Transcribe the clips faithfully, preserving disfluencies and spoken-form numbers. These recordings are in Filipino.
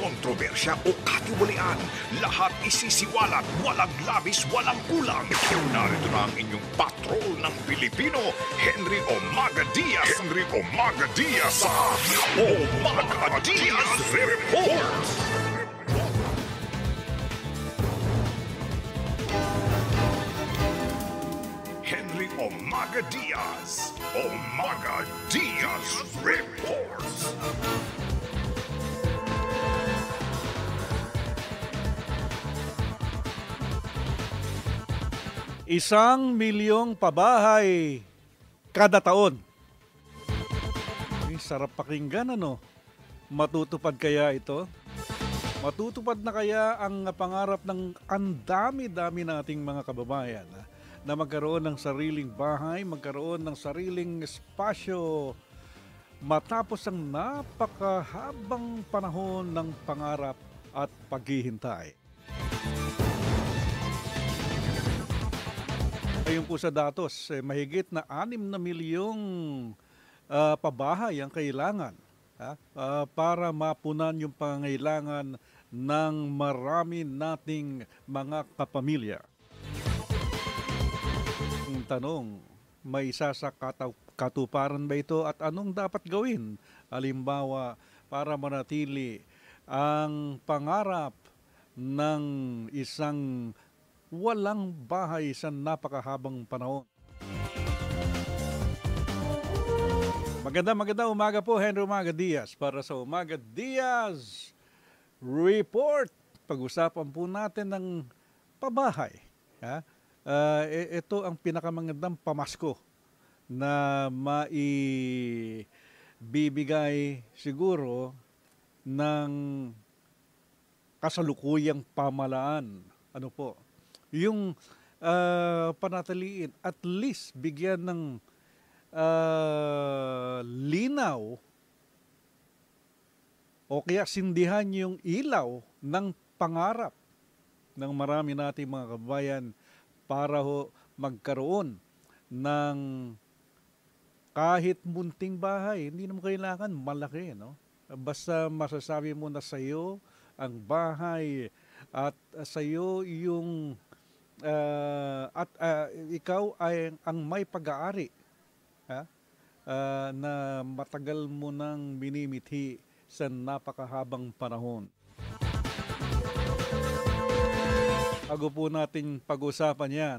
kontrobersya o katiwalian, lahat isisiwalat, walang labis, walang kulang. Narito na ang inyong patrol ng Pilipino, Henry Omaga Diaz. Henry Omaga Diaz sa Omaga Diaz Report. Henry Omaga Diaz. Omaga Diaz Reports. Isang milyong pabahay kada taon. Ay, sarap pakinggan, ano? Matutupad kaya ito? Matutupad na kaya ang pangarap ng andami-dami nating mga kababayan ha? Na magkaroon ng sariling bahay, magkaroon ng sariling espasyo matapos ang napakahabang panahon ng pangarap at paghihintay. Ayon po sa datos, eh, mahigit na anim na milyong uh, pabahay ang kailangan ha? uh, para mapunan yung pangailangan ng marami nating mga kapamilya. Ang tanong, may isa sa katuparan ba ito at anong dapat gawin? Halimbawa, para manatili ang pangarap ng isang walang bahay sa napakahabang panahon. Maganda, maganda umaga po, Henry Omaga Diaz para sa Omaga Diaz Report. Pag-usapan po natin ng pabahay. Ha? Uh, ito ang pinakamagandang pamasko na maibibigay siguro ng kasalukuyang pamalaan. Ano po? Yung uh, panatiliin, at least bigyan ng uh, linaw o kaya sindihan yung ilaw ng pangarap ng marami nating mga kababayan para ho magkaroon ng kahit munting bahay. Hindi naman kailangan malaki, no? Basta masasabi mo na sa iyo ang bahay at sa iyo yung Uh, at uh, ikaw ay ang may pag-aari ha? Uh, na matagal mo nang minimithi sa napakahabang panahon. Bago po natin pag-usapan yan,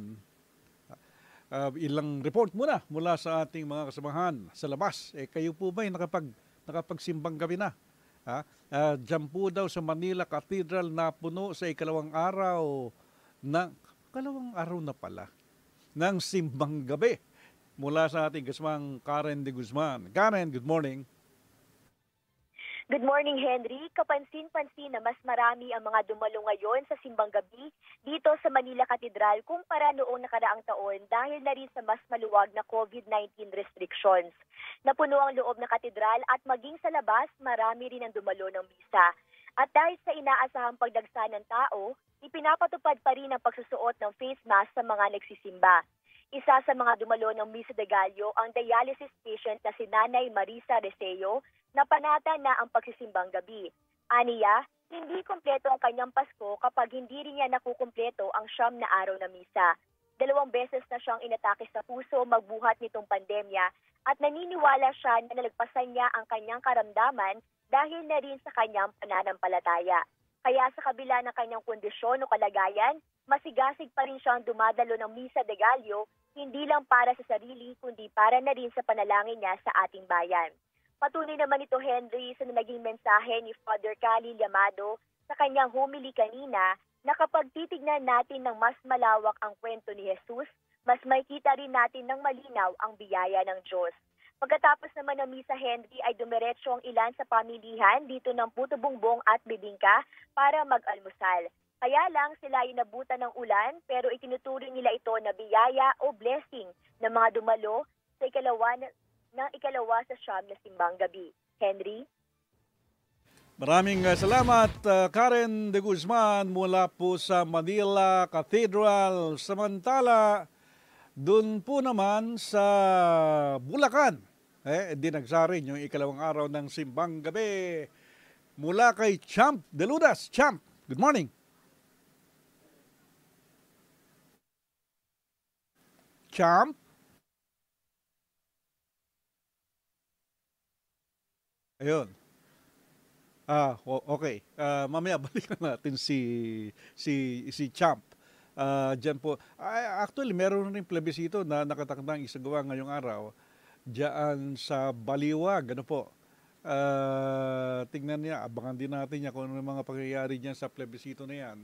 uh, ilang report muna mula sa ating mga kasamahan sa labas. Eh, kayo po ba ay nakapag, nakapagsimbang gabi na? Ha? Uh, Diyan po daw sa Manila Cathedral na puno sa ikalawang araw ng Kalawang araw na pala ng simbang gabi mula sa ating kasmang Karen de Guzman. Karen, good morning. Good morning, Henry. Kapansin-pansin na mas marami ang mga dumalo ngayon sa simbang gabi dito sa Manila Cathedral kumpara noong nakaraang taon dahil na rin sa mas maluwag na COVID nineteen restrictions. Napuno ang loob ng katedral at maging sa labas, marami rin ang dumalo ng misa. At dahil sa inaasahang pagdagsa ng tao, ipinapatupad pa rin ang pagsusuot ng face mask sa mga nagsisimba. Isa sa mga dumalo ng Misa de Gallo ang dialysis patient na si Nanay Marisa Reseo na panata na ang pagsisimbang gabi. Aniya, hindi kumpleto ang kanyang Pasko kapag hindi rin niya nakukumpleto ang siyam na araw na misa. Dalawang beses na siyang inatake sa puso magbuhat nitong pandemya at naniniwala siya na nalagpasan niya ang kanyang karamdaman dahil na rin sa kanyang pananampalataya. Kaya sa kabila ng kanyang kondisyon o kalagayan, masigasig pa rin siyang dumadalo ng Misa de Gallo, hindi lang para sa sarili, kundi para na rin sa panalangin niya sa ating bayan. Patuloy naman ito, Henry, sa naging mensahe ni Father Cali Llamado sa kanyang homily kanina na kapag titignan natin ng mas malawak ang kwento ni Jesus, mas makikita rin natin ng malinaw ang biyaya ng Diyos. Pagkatapos naman ng Misa, Henry, ay dumiretso ang ilan sa pamilihan dito ng Puto Bumbong at Bibingka para mag-almusal. Kaya lang sila ay nabutan ng ulan pero itinuturing nila ito na biyaya o blessing ng mga dumalo sa ikalawa na, ng ikalawa sa siyam na simbang gabi. Henry? Maraming uh, salamat, uh, Karen de Guzman mula po sa Manila Cathedral. Samantala, doon po naman sa Bulacan, eh, dinagsarin yung ikalawang araw ng simbang gabi. mula kay Champ De Lunas. Champ, good morning. Champ? Ayun. Ah, o- okay. Ah, mamaya balikan natin si si si Champ. Ah, diyan po. Ah, actually, meron rin plebisito na nakatakdang isagawa ngayong araw diyan sa Baliwag, ano po. Ah, tingnan niya, abangan din natin niya kung ano yung mga pangyayari diyan sa plebisito na yan.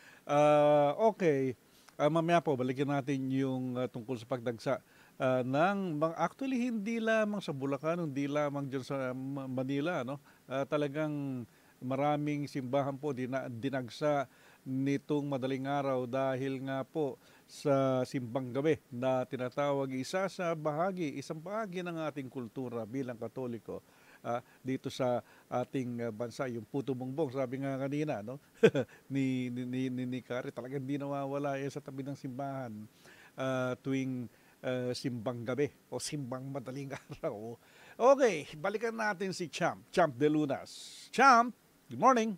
Ah, okay. Ah, mamaya po balikan natin yung ah, tungkol sa pagdagsa ah, ng mga actually hindi lamang sa Bulacan, hindi lamang diyan sa Ma- Manila, no? Ah, talagang maraming simbahan po dina, dinagsa nitong madaling araw dahil nga po sa simbang gabi na tinatawag isa sa bahagi, isang bahagi ng ating kultura bilang Katoliko ah, dito sa ating ah, bansa, yung puto bongbong, sabi nga kanina, no? ni ni ni, ni, ni Kari, talagang di nawawala yan sa tabi ng simbahan ah, tuwing ah, simbang gabi o simbang madaling araw. Okay, balikan natin si Champ, Champ De Lunas. Champ, good morning.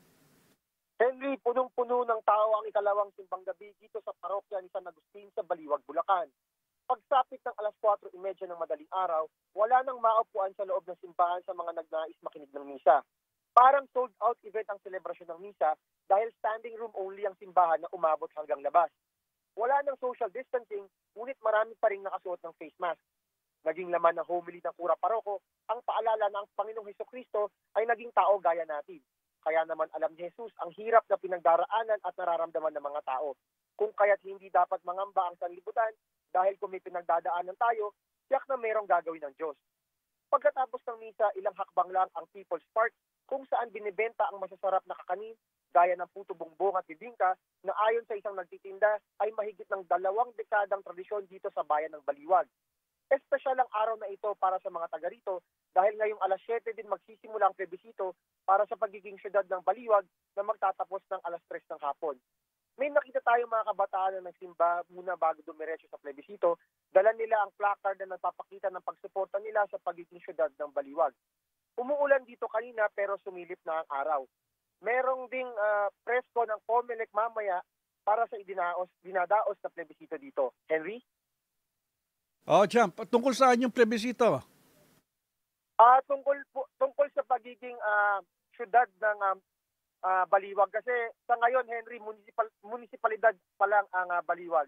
Henry, punong-puno ng tao ang ikalawang simbang gabi dito sa parokya ni San Agustin sa Baliwag, Bulacan. Pagsapit ng alas kwatro trenta ng madaling araw, wala nang maupuan sa loob ng simbahan sa mga nagnais makinig ng misa. Parang sold-out event ang selebrasyon ng misa dahil standing room only ang simbahan na umabot hanggang labas. Wala nang social distancing, ngunit marami pa rin nakasuot ng face mask. Naging laman ng homily ng Kura Paroko ang paalala na ang Panginoong Hesukristo ay naging tao gaya natin. Kaya naman alam ni Jesus ang hirap na pinagdaraanan at nararamdaman ng mga tao. Kung kaya't hindi dapat mangamba ang sanlibutan dahil kung may pinagdadaanan tayo, tiyak na mayroong gagawin ng Diyos. Pagkatapos ng misa, ilang hakbang lang ang People's Park kung saan binibenta ang masasarap na kakanin gaya ng puto bongbong at bibingka na ayon sa isang nagtitinda ay mahigit ng dalawang dekadang tradisyon dito sa bayan ng Baliwag. Espesyal ang araw na ito para sa mga taga rito dahil ngayong alas siyete din magsisimula ang plebisito para sa pagiging syudad ng Baliwag na magtatapos ng alas tres ng hapon. May nakita tayong mga kabataan na nagsimba muna bago dumiretso sa plebisito. Dala nila ang placard na nagpapakita ng pagsuporta nila sa pagiging syudad ng Baliwag. Umuulan dito kanina pero sumilip na ang araw. Merong ding uh, presko ng Comelec mamaya para sa idinaos, dinadaos na plebisito dito. Henry? Oh, Champ, tungkol saan yung plebisito? Ah, tungkol po, tungkol sa pagiging ah, syudad ng ah, ah, Baliwag kasi sa ngayon Henry municipal munisipalidad pa lang ang ah, Baliwag.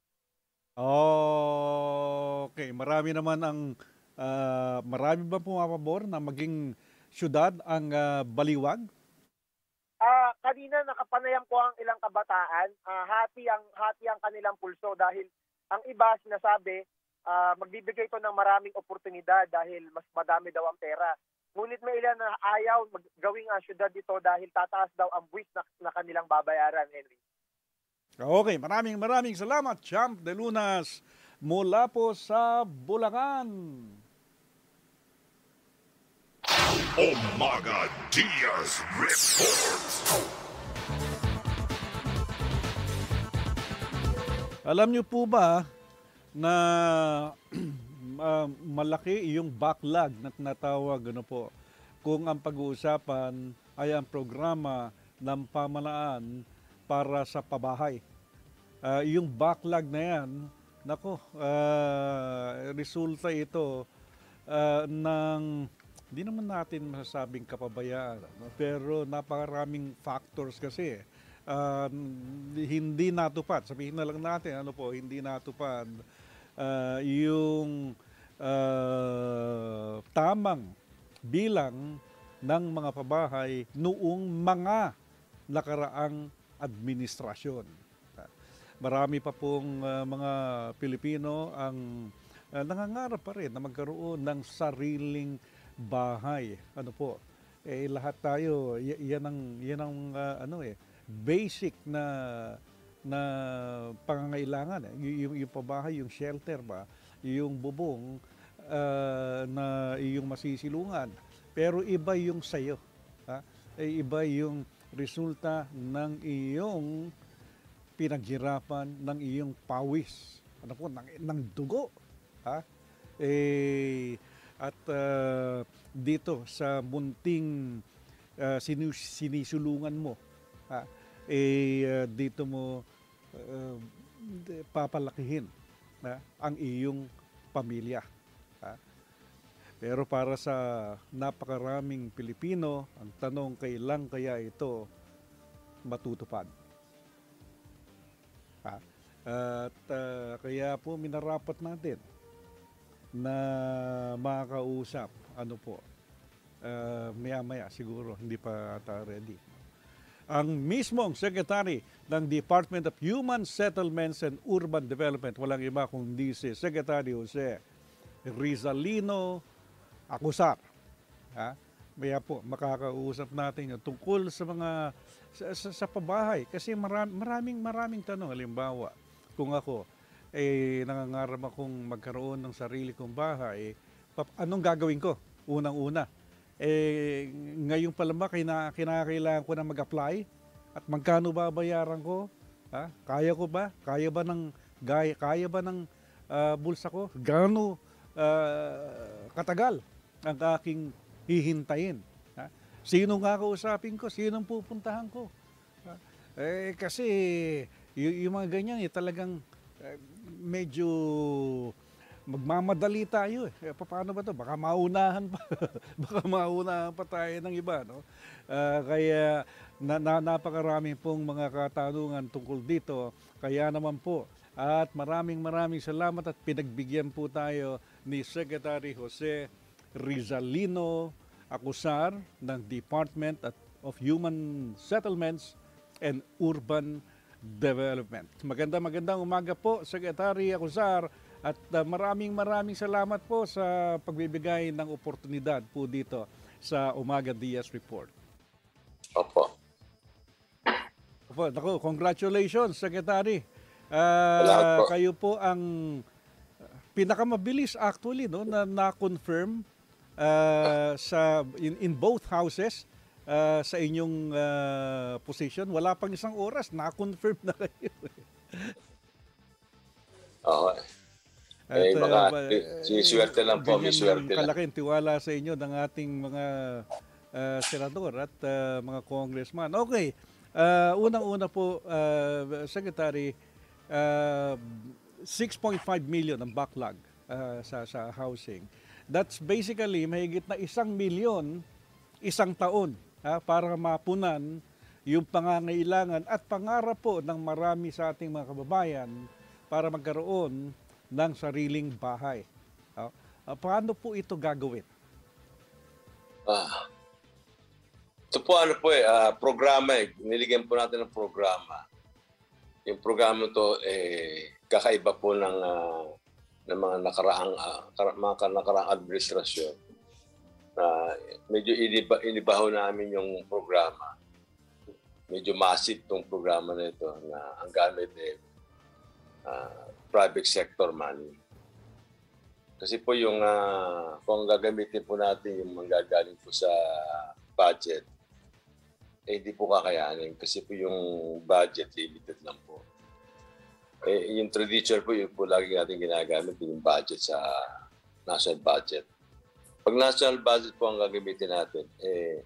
Oh, okay, marami naman ang ah, marami ba pumapabor na maging syudad ang ah, Baliwag? Ah, kanina nakapanayam ko ang ilang kabataan, ah, hati ang hati ang kanilang pulso dahil ang iba sinasabi ah, magbibigay ito ng maraming oportunidad dahil mas madami daw ang pera. Ngunit may ilan na ayaw mag- gawing uh, syudad dito dahil tataas daw ang buwis na, na kanilang babayaran, Henry. Okay, maraming maraming salamat, Champ De Lunas, mula po sa Bulacan. Umaga Diaz Reports. Alam niyo po ba na uh, malaki yung backlog na tinatawag ano po kung ang pag-uusapan ay ang programa ng pamalaan para sa pabahay. Uh, yung backlog na yan, nako, uh, resulta ito uh, ng, hindi naman natin masasabing kapabayaan, no? Pero napakaraming factors kasi uh, hindi natupad. Sabihin na lang natin, ano po, hindi natupad uh, yung uh, tamang bilang ng mga pabahay noong mga nakaraang administrasyon. Marami pa pong uh, mga Pilipino ang uh, nangangarap pa rin na magkaroon ng sariling bahay. Ano po? Eh lahat tayo y- yan ang yan ang uh, ano eh basic na na pangangailangan eh. Y- yung, yung pabahay, yung shelter ba, yung bubong uh, na yung masisilungan. Pero iba yung sayo. Ha? Eh, iba yung resulta ng iyong pinaghirapan, ng iyong pawis, ano po, ng, ng dugo. Ha? Eh, at uh, dito sa munting uh, sinu- sinisulungan mo, ha, eh uh, dito mo uh, papalakihin, ha, ang iyong pamilya. Ha? Pero para sa napakaraming Pilipino, ang tanong, kailan kaya ito matutupad? Ha? At uh, kaya po minarapat natin na makakausap, ano po, uh, maya-maya siguro, hindi pa ata ready, ang mismong Secretary ng Department of Human Settlements and Urban Development, walang iba kundi si Secretary Jose Rizalino Acuzar. Ha? Maya po, makakausap natin yung tungkol sa mga sa, sa, sa pabahay. Kasi maram, maraming maraming tanong. Halimbawa, kung ako, eh, nangangarap akong magkaroon ng sarili kong bahay, pap, anong gagawin ko? Unang-una. Eh, ngayon pa lang ba kina, kinakailangan ko na mag-apply? At magkano babayaran ko? Ha? Kaya ko ba? Kaya ba ng, gaya, kaya ba ng uh, bulsa ko? Gaano uh, katagal ang aking hihintayin? Ha? Sino nga kausapin ko? Sinong pupuntahan ko? Ha? Eh, kasi y- yung mga ganyan eh, talagang eh, medyo magmamadali tayo eh. eh. Paano ba to? Baka maunahan pa. Baka maunahan pa tayo ng iba. No? Uh, kaya na, na, napakarami pong mga katanungan tungkol dito. Kaya naman po, at maraming maraming salamat at pinagbigyan po tayo ni Secretary Jose Rizalino Acuzar ng Department of Human Settlements and Urban Development. Maganda magandang umaga po, Secretary Acuzar, at uh, maraming maraming salamat po sa pagbibigay ng oportunidad po dito sa Umaga Diaz Report. Opo. Opo, naku, congratulations, Secretary. Salamat Uh, po. kayo po ang pinakamabilis actually, no, na na-confirm uh, sa in, in both houses uh, sa inyong uh, position. Wala pang isang oras, na-confirm na kayo. Oo. At, Eh, baka uh, siniswerte lang po, may ganyan swerte lang. kalaking tiwala sa inyo ng ating mga uh, senador at uh, mga congressman. Okay, uh, unang-una po, uh, Secretary, uh, six point five million ang backlog uh, sa, sa housing. That's basically mahigit na isang milyon isang taon, ha, para mapunan yung pangangailangan at pangarap po ng marami sa ating mga kababayan para magkaroon ng sariling bahay. Uh, uh, paano po ito gagawin? Ah. Ito po ano po eh, ah, programa eh. Niligyan po natin ng programa. Yung programa to eh, kakaiba po ng, ah, ng mga nakaraang, ah, kar- mga nakaraang administrasyon. Na medyo iniba, inibaho namin yung programa. Medyo massive tong programa na ito na ang gamit eh, ah, private sector money. Kasi po yung uh, kung gagamitin po natin yung manggagaling po sa budget, eh hindi po kakayanin kasi po yung budget limited lang po. Eh, yung tradition po, yung po lagi natin ginagamit yung budget sa national budget. Pag national budget po ang gagamitin natin, eh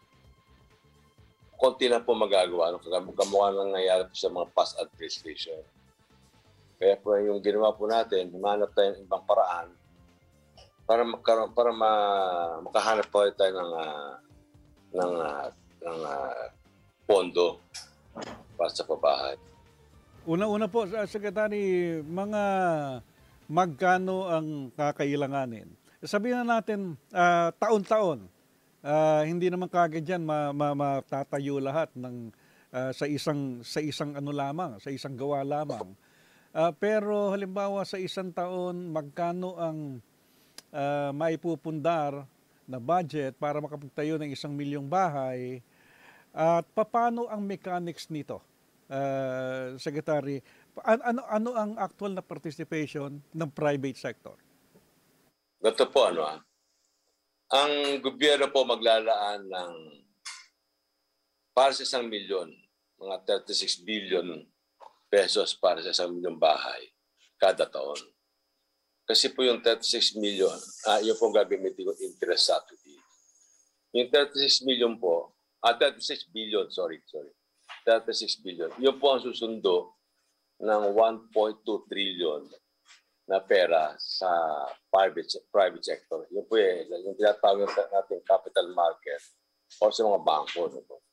konti na po magagawa. Ano, kamukha nang nangyayari po sa mga past administration. Kaya po yung ginawa po natin, humanap tayo ng ibang paraan para magkaroon, para ma, makahanap po tayo ng uh, ng uh, ng uh, pondo para sa pabahay. Una-una po, Secretary, mga magkano ang kakailanganin? Sabihin na natin uh, taon-taon. Uh, hindi naman kagad yan ma, ma, matatayo lahat ng uh, sa isang sa isang ano lamang, sa isang gawa lamang. Uh, pero halimbawa sa isang taon, magkano ang uh, maipupundar na budget para makapagtayo ng isang milyong bahay? At paano ang mechanics nito, uh, Secretary? Ano, ano ang actual na participation ng private sector? Ganito po, ano ah. Ang gobyerno po maglalaan ng para sa isang milyon, mga thirty-six billion pesos para sa isang milyong bahay kada taon. Kasi po yung thirty-six million, ah, yun po gagamitin ko interest subsidy. Yung thirty-six million po, Ah, thirty-six billion, sorry, sorry. thirty-six billion. Yun po ang susundo ng one point two trillion na pera sa private private sector. Yun po eh, yung tinatawag natin capital market o sa mga bangko. No po.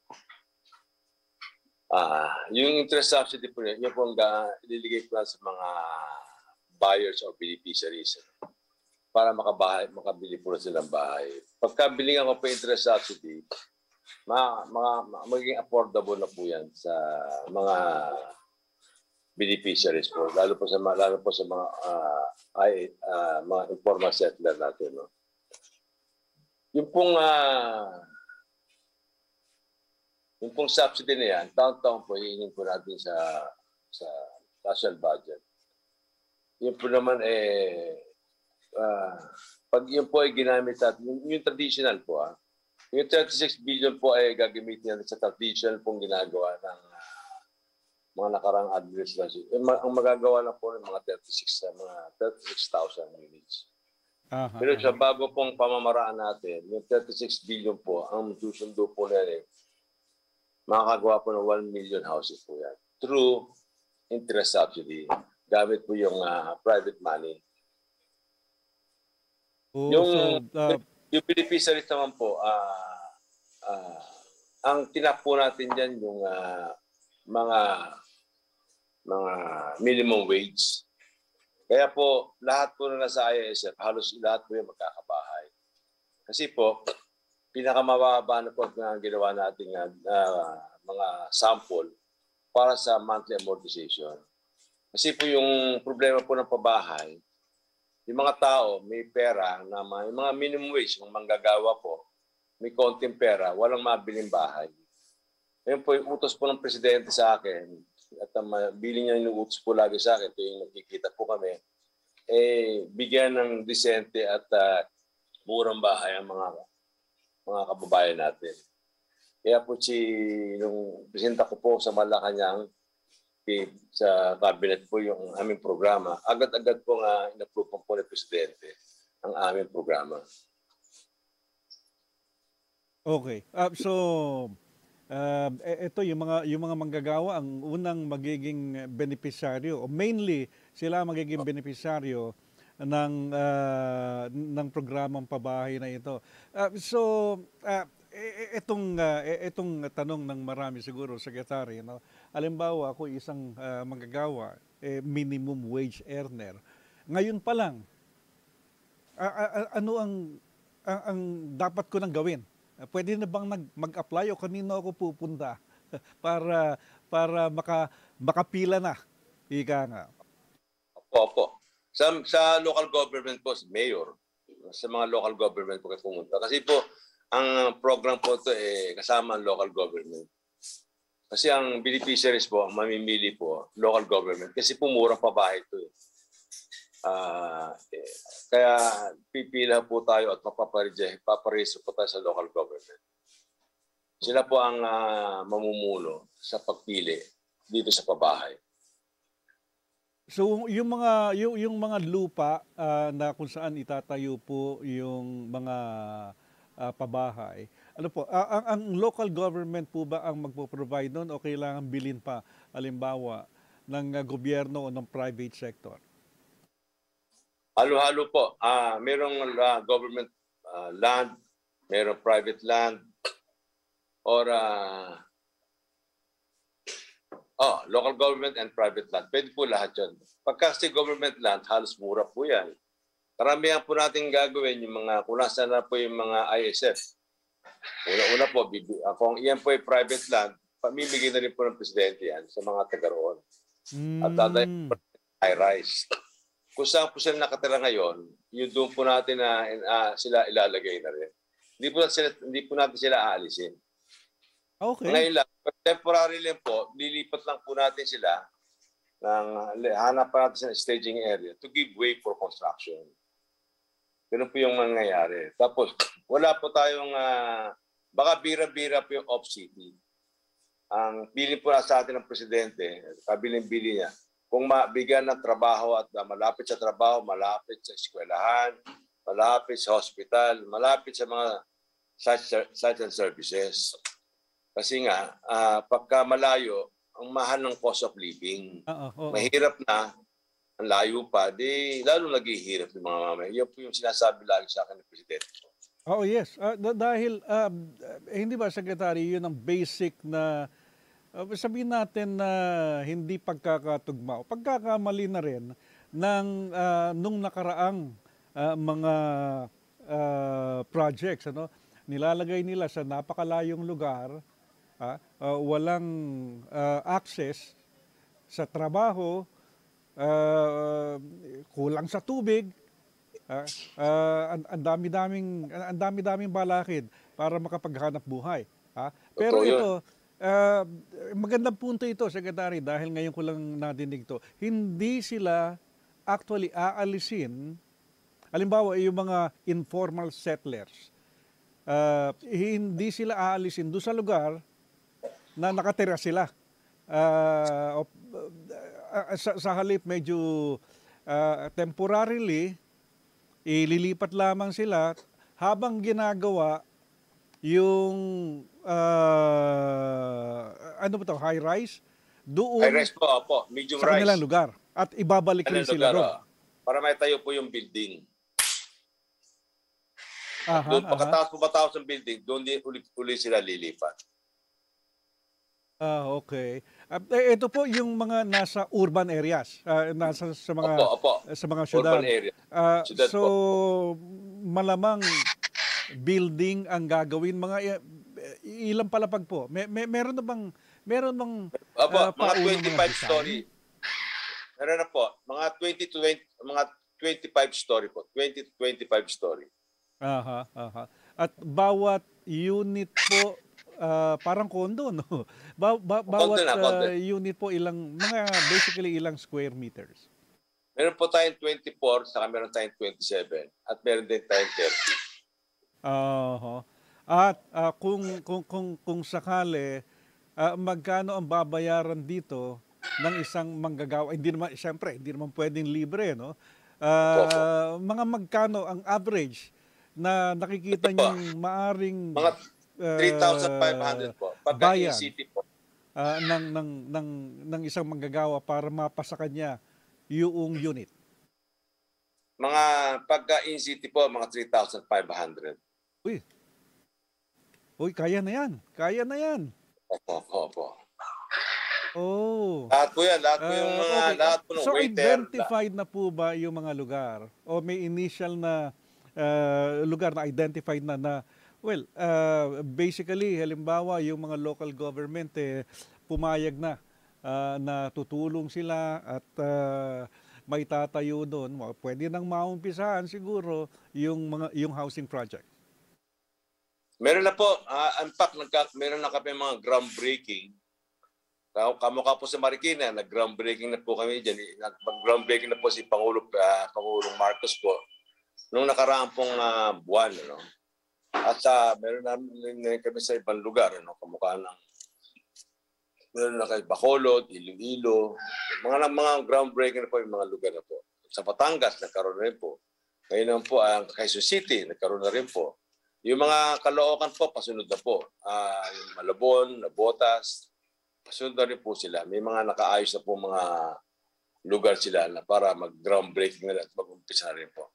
Ah, yung interest subsidy po yun, yun po ang uh, ililigay ko sa mga buyers or beneficiaries para makabahay, makabili po sila ng bahay. Pagkabili ko po interest subsidy, mga, mga, magiging affordable na po yan sa mga beneficiaries po, lalo po sa, lalo po sa mga, uh, ay, uh, mga informal settler natin. No? Yung pong uh, Yung pong subsidy na yan, taon-taon po, hihingin po natin sa sa national budget. Yun po naman eh, uh, pag yun po ay ginamit natin, yung, yung traditional po ah, yung thirty-six billion po ay gagamitin natin sa traditional pong ginagawa ng uh, mga nakarang administration. Eh, ma- ang magagawa lang po ng mga thirty-six, uh, mga thirty-six thousand units. Aha, Pero sa aha. bago pong pamamaraan natin, yung thirty-six billion po, ang susundo po na eh, makakagawa po ng one million houses po yan. Through interest subsidy. Gamit po yung uh, private money. Oh, yung so, uh, yung beneficiaries naman po, uh, uh, ang tinap po natin dyan yung uh, mga mga minimum wage. Kaya po, lahat po na nasa I S F, halos lahat po yung magkakabahay. Kasi po, pinakamababa na po ang ginawa nating uh, mga sample para sa monthly amortization. Kasi po yung problema po ng pabahay, yung mga tao may pera na may mga minimum wage, yung manggagawa po, may konting pera, walang mabiling bahay. Ngayon po yung utos po ng presidente sa akin, at ang uh, billing niya inuutos po lagi sa akin, ito yung nakikita po kami, eh bigyan ng disente at uh, murang bahay ang mga mga kababayan natin. Kaya po si, nung presenta ko po sa Malacanang, sa cabinet po yung aming programa, agad-agad po nga inapprove po ng Presidente ang aming programa. okay. Uh, so, uh, ito yung mga yung mga manggagawa ang unang magiging beneficiaryo, o mainly sila magiging beneficiaryo ng uh, ng programang pabahay na ito. Uh, so, uh, itong uh, itong tanong ng marami siguro, Secretary, no? Halimbawa, ako isang uh, manggagawa, eh, minimum wage earner. Ngayon pa lang, uh, uh, ano ang, ang ang dapat ko nang gawin? Uh, pwede na bang nag, mag-apply o kanino ako pupunta para para maka makapila na? Ika nga. Opo, opo. Sa, sa local government po, mayor, sa mga local government po kayo pumunta. Kasi po, ang program po ito eh, kasama ang local government. Kasi ang beneficiaries po, ang mamimili po, local government. Kasi po murang pabahay ito eh. Uh, eh, kaya pipila po tayo at paparegister po tayo sa local government. Sila po ang uh, mamumuno sa pagpili dito sa pabahay. So yung mga yung, yung mga lupa uh, na kung saan itatayo po yung mga uh, pabahay. Ano po, uh, ang, ang local government po ba ang magpo-provide noon o kailangan bilhin pa halimbawa ng uh, gobyerno o ng private sector? Halo-halo po. Uh, merong uh, government uh, land, merong private land, or uh, oh, local government and private land. Pwede po lahat yun. Pagka si government land, halos mura po yan. Karamihan po natin gagawin yung mga, kung nasa na po yung mga I S F. Una-una po, kung iyan po yung private land, pamimigay na rin po ng presidente yan sa mga taga-roon. Mm. At dadayin po high-rise. Kung saan po sila nakatira ngayon, yun doon po natin na uh, sila ilalagay na rin. Hindi po natin sila, hindi po natin sila aalisin. Okay. Ngayon lang, temporary lang po, lilipat lang po natin sila ng hanap pa natin sa staging area to give way for construction. Ganun po yung mangyayari. Tapos, wala po tayong, uh, baka bira-bira po yung off-city. Ang bilin po na sa atin ng presidente, kabiling-bili niya, kung mabigyan ng trabaho at uh, malapit sa trabaho, malapit sa eskwelahan, malapit sa hospital, malapit sa mga sites and services. Kasi nga, uh, pagka malayo, ang mahal ng cost of living. Oo, oo. Mahirap na, ang layo pa, di lalo naghihirap yung mga mamaya. Yan po yung sinasabi lagi sa akin ng Presidente. Oh yes, uh, dahil uh, eh, hindi ba Secretary, yun ang basic na uh, sabihin natin na hindi pagkakatugma o pagkakamali na rin ng uh, nung nakaraang uh, mga uh, projects, ano, nilalagay nila sa napakalayong lugar, uh, uh, walang uh, access sa trabaho, uh, kulang sa tubig. Uh, uh, ang, ang dami-daming ang dami-daming balakid para makapaghanap buhay. Ha? Pero ito, uh, magandang punto ito, Secretary, dahil ngayon ko lang nadinig to. Hindi sila actually aalisin, halimbawa yung mga informal settlers, uh, hindi sila aalisin doon sa lugar na nakatira sila. Uh, uh, sa, sa halip medyo uh, temporarily, ililipat lamang sila habang ginagawa yung uh, ano ba ito, high rise doon high rise po, po. Medium sa kanilang lugar at ibabalik rin sila doon. Para may tayo po yung building. Aha, doon, aha. pagkatapos po matapos ng building, doon din uli, uli sila lilipat. Ah, okay. Uh, ito po yung mga nasa urban areas, uh, nasa sa mga opo, opo. sa mga syudad. Urban area. Uh, Syudad so po. malamang building ang gagawin, mga ilang palapag po. May, may meron na bang meron bang opo, uh, mga twenty-five mga story. Meron na po, mga twenty to twenty, mga twenty-five story po, twenty to twenty-five story. Aha, aha. At bawat unit po Uh, parang condo, no? Ba- ba- bawat na, uh, unit po ilang, mga basically ilang square meters? Meron po tayong twenty-four, saka meron tayong twenty-seven, at meron din tayong thirty. Uh-huh. At uh, kung, kung, kung, kung sakali, uh, magkano ang babayaran dito ng isang manggagawa? Hindi naman, siyempre, hindi naman pwedeng libre, no? Uh, mga magkano ang average na nakikita niyong maaring mga three thousand five hundred po. Pagka city po. Uh, ng, ng, ng, ng isang manggagawa para mapasa kanya yung unit. Mga pagka in city po, mga three thousand five hundred. Uy. Uy, kaya na yan. Kaya na yan. Opo, opo. Oh. Lahat po yan. Lahat po yung mga, uh, okay. lahat po ng so, waiter. So, identified na po ba yung mga lugar? O may initial na uh, lugar na identified na na well, uh, basically, halimbawa, yung mga local government eh, pumayag na uh, na tutulong sila at uh, may tatayo doon. Pwede nang maumpisahan siguro yung mga yung housing project. Meron na po. Uh, in fact, nagka, meron na kami mga groundbreaking. Kamukha po sa Marikina, nag-groundbreaking na po kami dyan. Nag-groundbreaking na po si Pangulo, uh, Pangulong Marcos po nung nakaraang pong uh, buwan. Ano? At sa uh, meron namin kami sa ibang lugar, ano, kamukha ng meron na kay Bacolod, Iloilo, mga mga groundbreaking na po yung mga lugar na po. Sa Batangas, nagkaroon na rin po. Ngayon naman po, ang uh, Quezon City, nagkaroon na rin po. Yung mga Caloocan po, pasunod na po. Uh, yung Malabon, Nabotas, pasunod na rin po sila. May mga nakaayos na po mga lugar sila na para mag-groundbreaking na at mag-umpisa na rin po.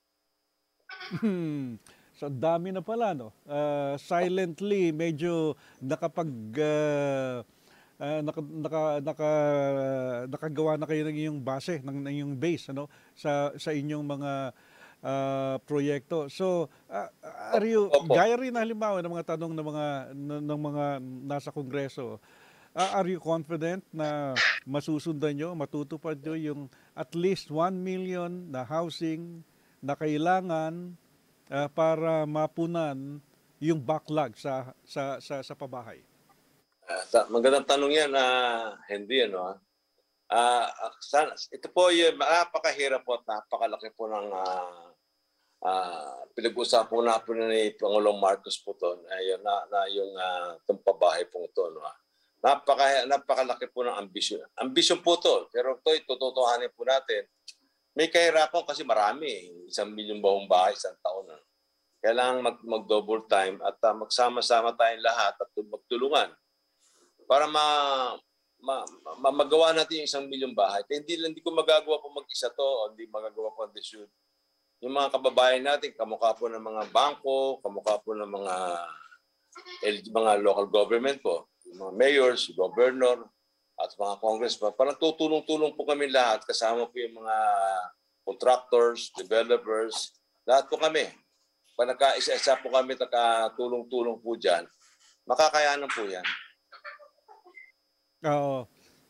Hmm. So, dami na pala, no? Uh, silently, medyo nakapag... Uh, uh, naka, naka, naka, nakagawa na kayo ng inyong base, ng, ng inyong base, ano? Sa, sa inyong mga uh, proyekto. So, uh, are you... Gaya rin na halimbawa ng mga tanong ng mga, ng mga nasa Kongreso, uh, are you confident na masusundan nyo, matutupad nyo yung at least one million na housing na kailangan Uh, para mapunan yung backlog sa sa sa, sa pabahay? Uh, ta- magandang tanong yan, uh, Henry. Ano, uh, sana, ito po yung napakahirap po at napakalaki po ng uh, uh, pinag-usapan po na po ni Pangulong Marcos po to, na, na, na yung uh, itong pabahay po ito. No? Napaka, napakalaki po ng ambisyon. Ambisyon po to, pero ito itututuhanin po natin. May kahirapan kasi marami. Isang milyong buong bahay, isang taon. kailangan mag, mag-double time at uh, magsama-sama tayong lahat at magtulungan para ma, ma, ma, magawa natin yung isang milyong bahay. Kaya hindi, hindi ko magagawa po mag-isa to o hindi magagawa po this yun. Yung mga kababayan natin, kamukha po ng mga bangko, kamukha po ng mga, mga local government po, yung mga mayors, governor, at mga congressman. Parang tutulong-tulong po kami lahat. Kasama po yung mga contractors, developers, lahat po kami. Pag nagkaisa-isa po kami, tulong-tulong po dyan, makakayanan po yan. Oo.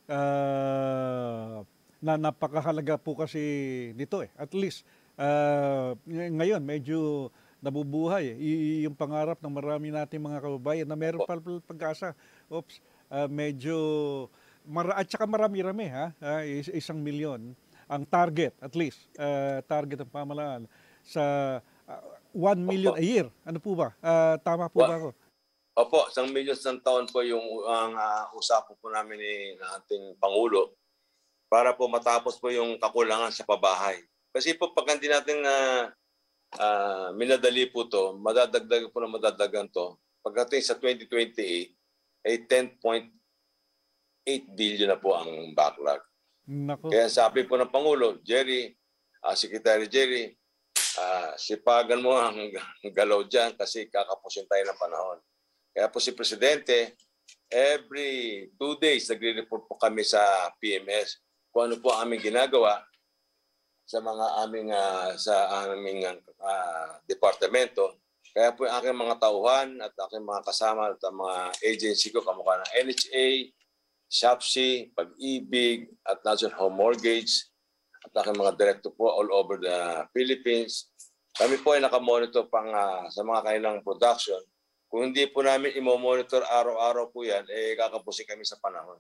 Uh, na napakahalaga po kasi nito eh. At least, uh, ngayon, medyo nabubuhay eh. Y- yung pangarap ng marami nating mga kababayan na meron pa pag-asa. Oops, uh, medyo... Mara, at saka marami-rami, ha? Uh, is, isang milyon. Ang target, at least, uh, target ng pamahalaan sa uh, one million a year. Ano po ba? Uh, tama po ba ako? Opo, isang milyon sa taon po yung ang uh, usapan po namin ni ng ating Pangulo para po matapos po yung kakulangan sa pabahay. Kasi po pag hindi natin uh, uh, minadali po to, madadagdag po na madadagan to. Pagdating sa twenty twenty-eight, ay ten point eight billion na po ang backlog. Naku. Kaya sabi po ng Pangulo, Jerry, uh, Secretary Jerry, uh, sipagan mo ang galaw dyan kasi kakapusin tayo ng panahon. Kaya po si Presidente, every two days nagre-report po kami sa P M S kung ano po aming ginagawa sa mga aming uh, sa aming uh, departamento. Kaya po yung aking mga tauhan at aking mga kasama at mga agency ko, kamukha ng N H A, ShopSi, Pag-ibig, at National Home Mortgage, at aking mga director po all over the Philippines. Kami po ay nakamonitor pang uh, sa mga kailang production. Kung hindi po namin imo-monitor araw-araw po yan, eh kakapusin kami sa panahon.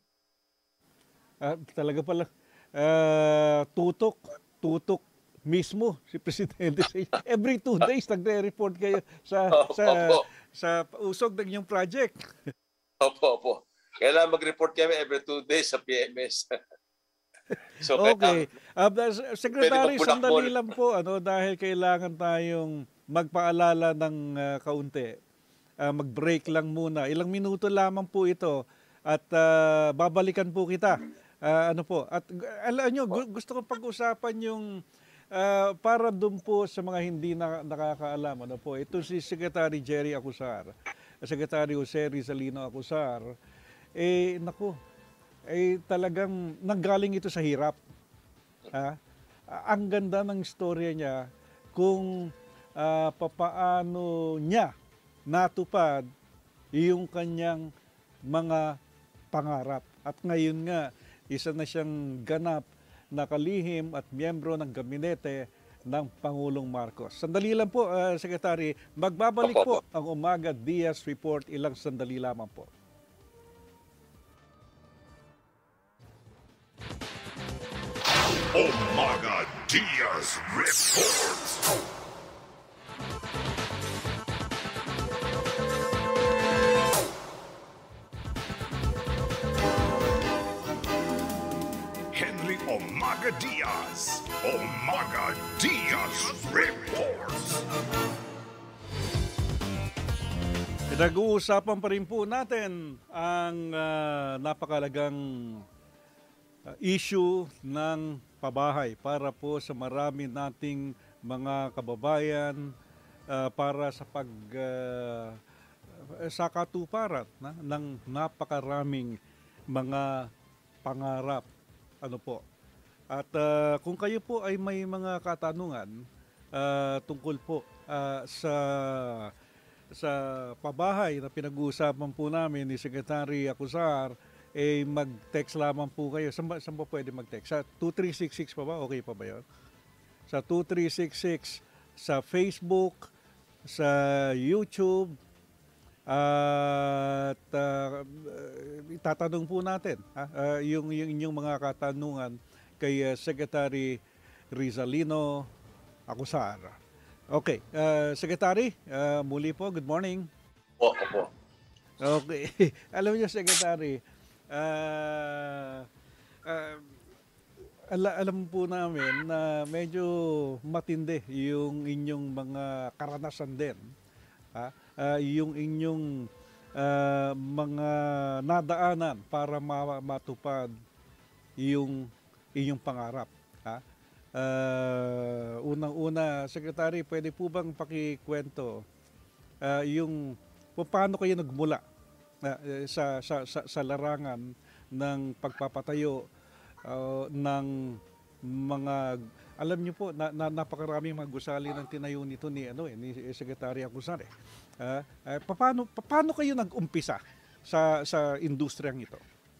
Uh, talaga pala, uh, tutok, tutok mismo si Presidente. Every two days nagre-report kayo sa, Opo, sa, opo. sa usog ng inyong project. Opo, opo. Kailangan mag-report kami every two days sa P M S. So, okay. Uh, Secretary, magbulak sandali mo. lang po, ano, dahil kailangan tayong magpaalala ng uh, kaunti. Uh, mag-break lang muna. Ilang minuto lamang po ito at uh, babalikan po kita. Uh, ano po? At alam nyo, gu- gusto kong pag-usapan yung uh, para doon po sa mga hindi na, nakakaalam. Ano po? Ito si Secretary Jerry Acusar, Secretary Jose Rizalino Acusar. Eh, naku, eh talagang nanggaling ito sa hirap. Ha? Ang ganda ng istorya niya kung uh, papaano niya natupad yung kanyang mga pangarap. At ngayon nga, isa na siyang ganap na kalihim at miyembro ng gabinete ng Pangulong Marcos. Sandali lang po, uh, Secretary. Magbabalik po ang Umaga Diaz Report. Ilang sandali lamang po. Umaga Diaz Reports. Henry Umaga Diaz. Umaga Diaz Reports. Pinag-uusapan pa rin po natin ang uh, napakalagang uh, issue ng pabahay para po sa marami nating mga kababayan uh, para sa pag uh, sa katuparan na, ng napakaraming mga pangarap. Ano po? At uh, kung kayo po ay may mga katanungan uh, tungkol po uh, sa sa pabahay na pinag-uusapan po namin ni Secretary Acusar, eh mag-text lamang po kayo. Saan ba, saan ba pwede mag-text? Sa two three six six pa ba? Okay pa ba yun? Sa two three six six, sa Facebook, sa YouTube, at uh, itatanong po natin ha? Uh, yung, yung inyong mga katanungan kay uh, Secretary Rizalino Acusar. Okay. Uh, Secretary, uh, muli po, good morning. Opo, opo. Okay. Alam niyo, Secretary, Uh, uh, ala, alam po namin na medyo matindi yung inyong mga karanasan din. Ha? Ah, yung inyong ah, mga nadaanan para ma- matupad yung inyong pangarap. Ha? Ah, unang-una, Secretary, pwede po bang pakikwento ah, yung kung paano kayo nagmula ah, eh, sa, sa, sa, sa larangan ng pagpapatayo ah, ng mga, alam niyo po, na, na, napakaraming mga gusali ng tinayo nito ni, ano, eh, ni Secretary Acuzar. Eh. Ah, ah, paano, paano kayo nag-umpisa sa, sa industriyang ito?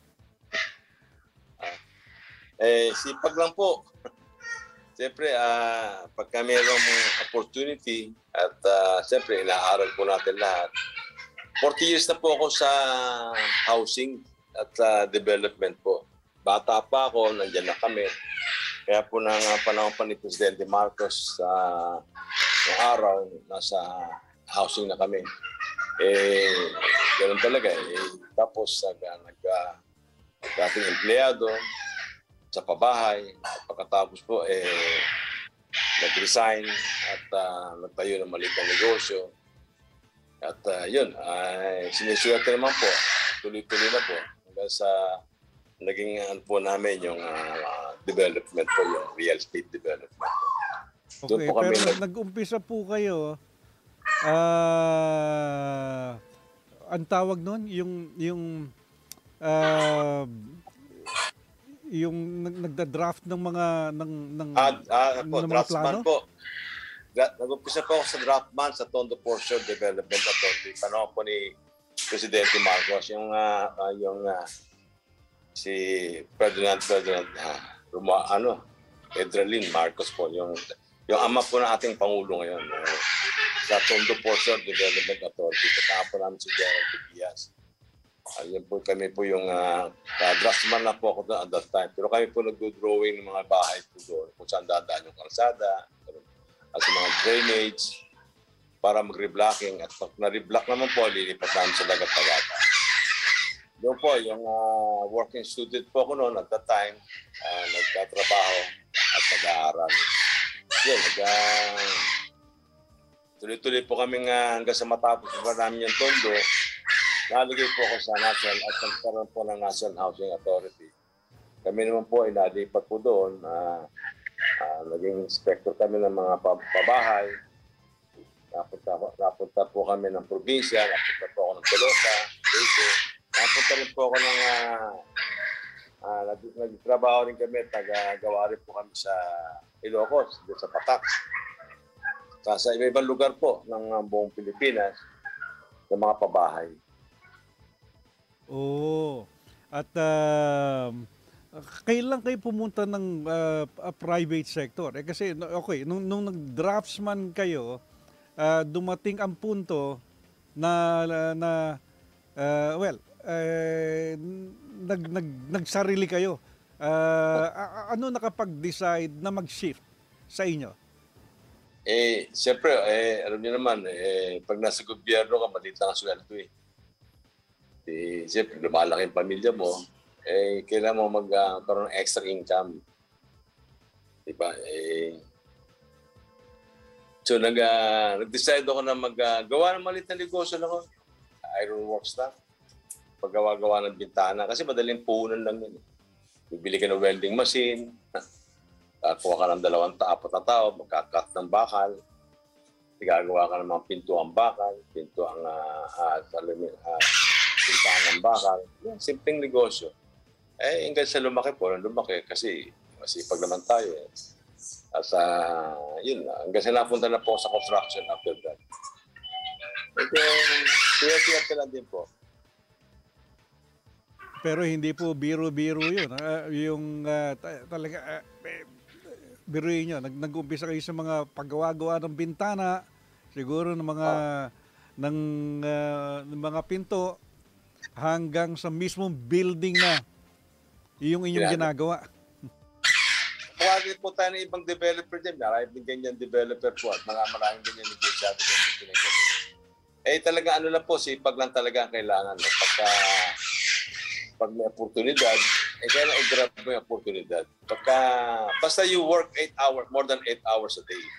Eh, sipag lang po. Siyempre, ah, pagka mayroong opportunity at ah, siyempre, inaaral po natin lahat. forty years na po ako sa housing at sa development po. Bata pa ako, nandiyan na kami. Kaya po nang uh, panahon pa ni Presidente Marcos sa uh, araw, nasa housing na kami. Eh, ganoon talaga. Eh, tapos, nag, nag, uh, dating empleyado sa pabahay. Pagkatapos po, eh, nag-resign at uh, nagtayo ng maliit na negosyo. At uh, yun, ay sinisuwerte naman po. Tuloy-tuloy na po. Hanggang sa naging ano po namin yung uh, development po, yung real estate development. Okay, po kami pero nag- nag-umpisa po kayo, ah, ang tawag nun, yung, yung, ah, yung nag- nagda-draft ng mga, ng, ng, Ah, ah, po, ng mga draftsman plano? po. Gra- Nag-umpisa po ako sa draftman sa Tondo Portion Development Authority. Panahon po ni Presidente Marcos, yung, ah, ah, yung ah, si Ferdinand Ferdinand ah, Ruma, ano, Edralin Marcos po, yung yung ama po ng ating Pangulo ngayon, eh, sa Tondo Portion Development Authority. Kasama po namin si Gerald Diaz. Ayun po, kami po yung uh, uh, draftsman na po ako doon at that time. Pero kami po nag-drawing ng mga bahay po doon, kung saan dadaan yung kalsada, at mga drainage, para mag-reblocking. At pag na-reblock naman po, lilipat namin sa Dagat-Tagata. Doon po, yung uh, working student po ako noon at that time, uh, nagtatrabaho at nag-aaral. Yun, nag, uh, tuloy-tuloy po kami uh, hanggang sa matapos pa namin yung Tondo. Naligay po ako sa National at nagkaroon po ng National Housing Authority. Kami naman po ay nalipat po doon. Uh, uh, naging inspector kami ng mga pabahay. Napunta, napunta po kami ng probinsya, napunta po ako ng Tolosa, Dito. Napunta rin po ako ng uh, uh, nag- nagtrabaho rin kami, tagagawa rin po kami sa Ilocos, sa Patak. Sa iba-ibang lugar po ng uh, buong Pilipinas, ng mga pabahay. Oo. At uh, kailan kayo pumunta ng uh, private sector? Eh kasi, okay, nung, nung nag-draftsman kayo, uh, dumating ang punto na, na uh, well, uh, nag, nag, nagsarili kayo. Uh, ano nakapag-decide na mag-shift sa inyo? Eh, siyempre, eh, alam niyo naman, eh, pag nasa gobyerno ka, maliit lang ang sweldo eh. Eh, siyempre, lumalaki yung pamilya mo, eh, kailangan mo magkaroon ng extra income. Diba? Eh, so, nag, uh, nag-decide ako na maggawa uh, ng maliit na negosyo lang ako. Ironworks lang. Paggawa-gawa ng bintana. Kasi madaling puhunan lang yun. Bibili ka ng welding machine, kuha ka ng dalawang ta apat na tao, magkakat ng bakal, gagawa ka ng mga pintuang bakal, pintuang uh, uh, uh, pintuang ng bakal. Yeah, simpleng negosyo. Eh, hanggang sa lumaki po, lumaki kasi masipag naman tayo. Eh. At uh, yun na, hanggang sa napunta na po sa construction after that. Ito, siya-siya lang din po. Pero hindi po biro-biro yun. Uh, yung uh, ta- talaga, uh, eh, biruin nyo, Nag- nag-umpisa kayo sa mga paggawa-gawa ng bintana, siguro ng mga, oh. ng, uh, ng mga pinto, hanggang sa mismong building na yung inyong yeah. ginagawa. Mukha din po tayo ng ibang developer din. Marami din ganyan developer po at mga maraming ganyan negosyado din din. Eh talaga ano lang po, sipag lang talaga ang kailangan. No? Pagka pag may oportunidad, eh kailangan i-grab mo yung oportunidad. Pagka, basta you work eight hours, more than eight hours a day.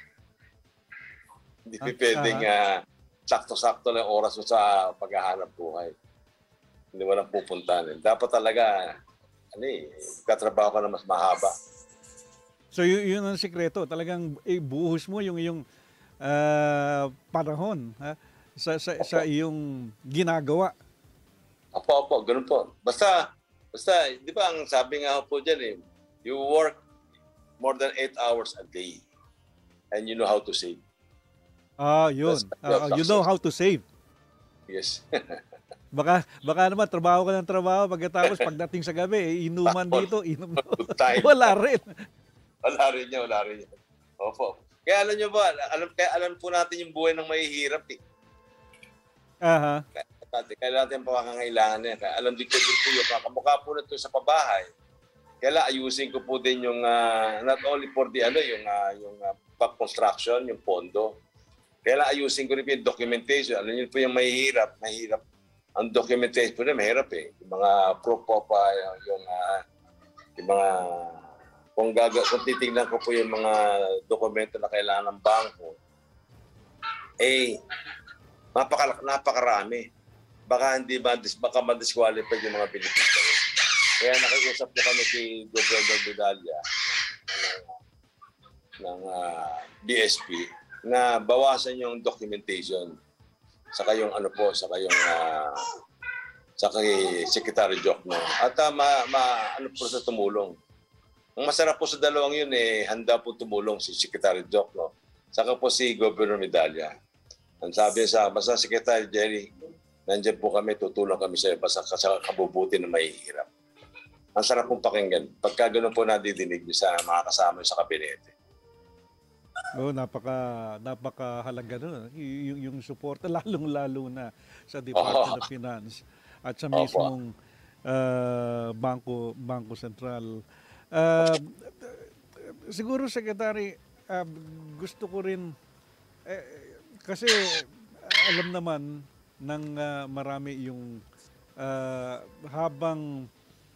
Hindi Ah, pwedeng uh, sakto-sakto na oras mo sa paghahanap buhay. Hindi mo lang pupuntahan. Dapat talaga, ano eh, katrabaho ka na mas mahaba. So yun, yun ang sikreto. Talagang ibuhos mo yung iyong ah, panahon ha? Sa, sa, sa iyong ginagawa. Opo, opo, ganun po. Basta, basta, di ba ang sabi nga po dyan eh, you work more than eight hours a day and you know how to save. Ah, yun. That's- Ah, that's you know how to save. Yes. Baka, baka naman, trabaho ka ng trabaho, pagkatapos pagdating sa gabi, eh, inuman dito, inom Good time. Wala rin. Wala rin niya, wala rin niya. Opo. Kaya alam niyo ba, alam, kaya alam po natin yung buhay ng mahihirap eh. Aha. Kaya, kaya natin ang pangangailangan niya. Kaya alam din ko din po yung kakamukha po na ito sa pabahay. Kaya ayusin ko po din yung, ah, not only for the, ano, yung, uh, yung uh, pag-construction, yung pondo. Kaya ayusin ko rin po yung documentation. Alam niyo po yung mahihirap, mahirap. Ang documentation po na mahirap eh. Yung mga proof of, uh, yung, uh, yung mga, kung, gaga, kung titignan ko po yung mga dokumento na kailangan ng bangko, eh, napaka, napakarami. Baka hindi ba, baka ma-disqualified yung mga Pilipino. Kaya nakiusap po kami si Governor Vidalia ng, ng uh, B S P na bawasan yung documentation. Saka yung ano po, saka yung uh, saka kay Secretary Jokno. At uh, ma, ma, ano po sa tumulong. Ang masarap po sa dalawang yun eh, handa po tumulong si Secretary Jokno. Saka po si Governor Medalla. Ang sabi sa, basta Secretary Jerry, nandiyan po kami, tutulong kami sa basta sa kabubuti na mahihirap. Ang sarap pong pakinggan. Pagka ganun po nadidinig sa mga kasama sa kabinete. Oh, napaka napakahalaga nun. Y- yung yung suporta lalong-lalo na sa Department Oh. of Finance at sa Opo. mismong ah, bangko bangko sentral. Ah, siguro Secretary, ah, gusto ko rin eh, kasi alam naman ng ah, marami yung ah, habang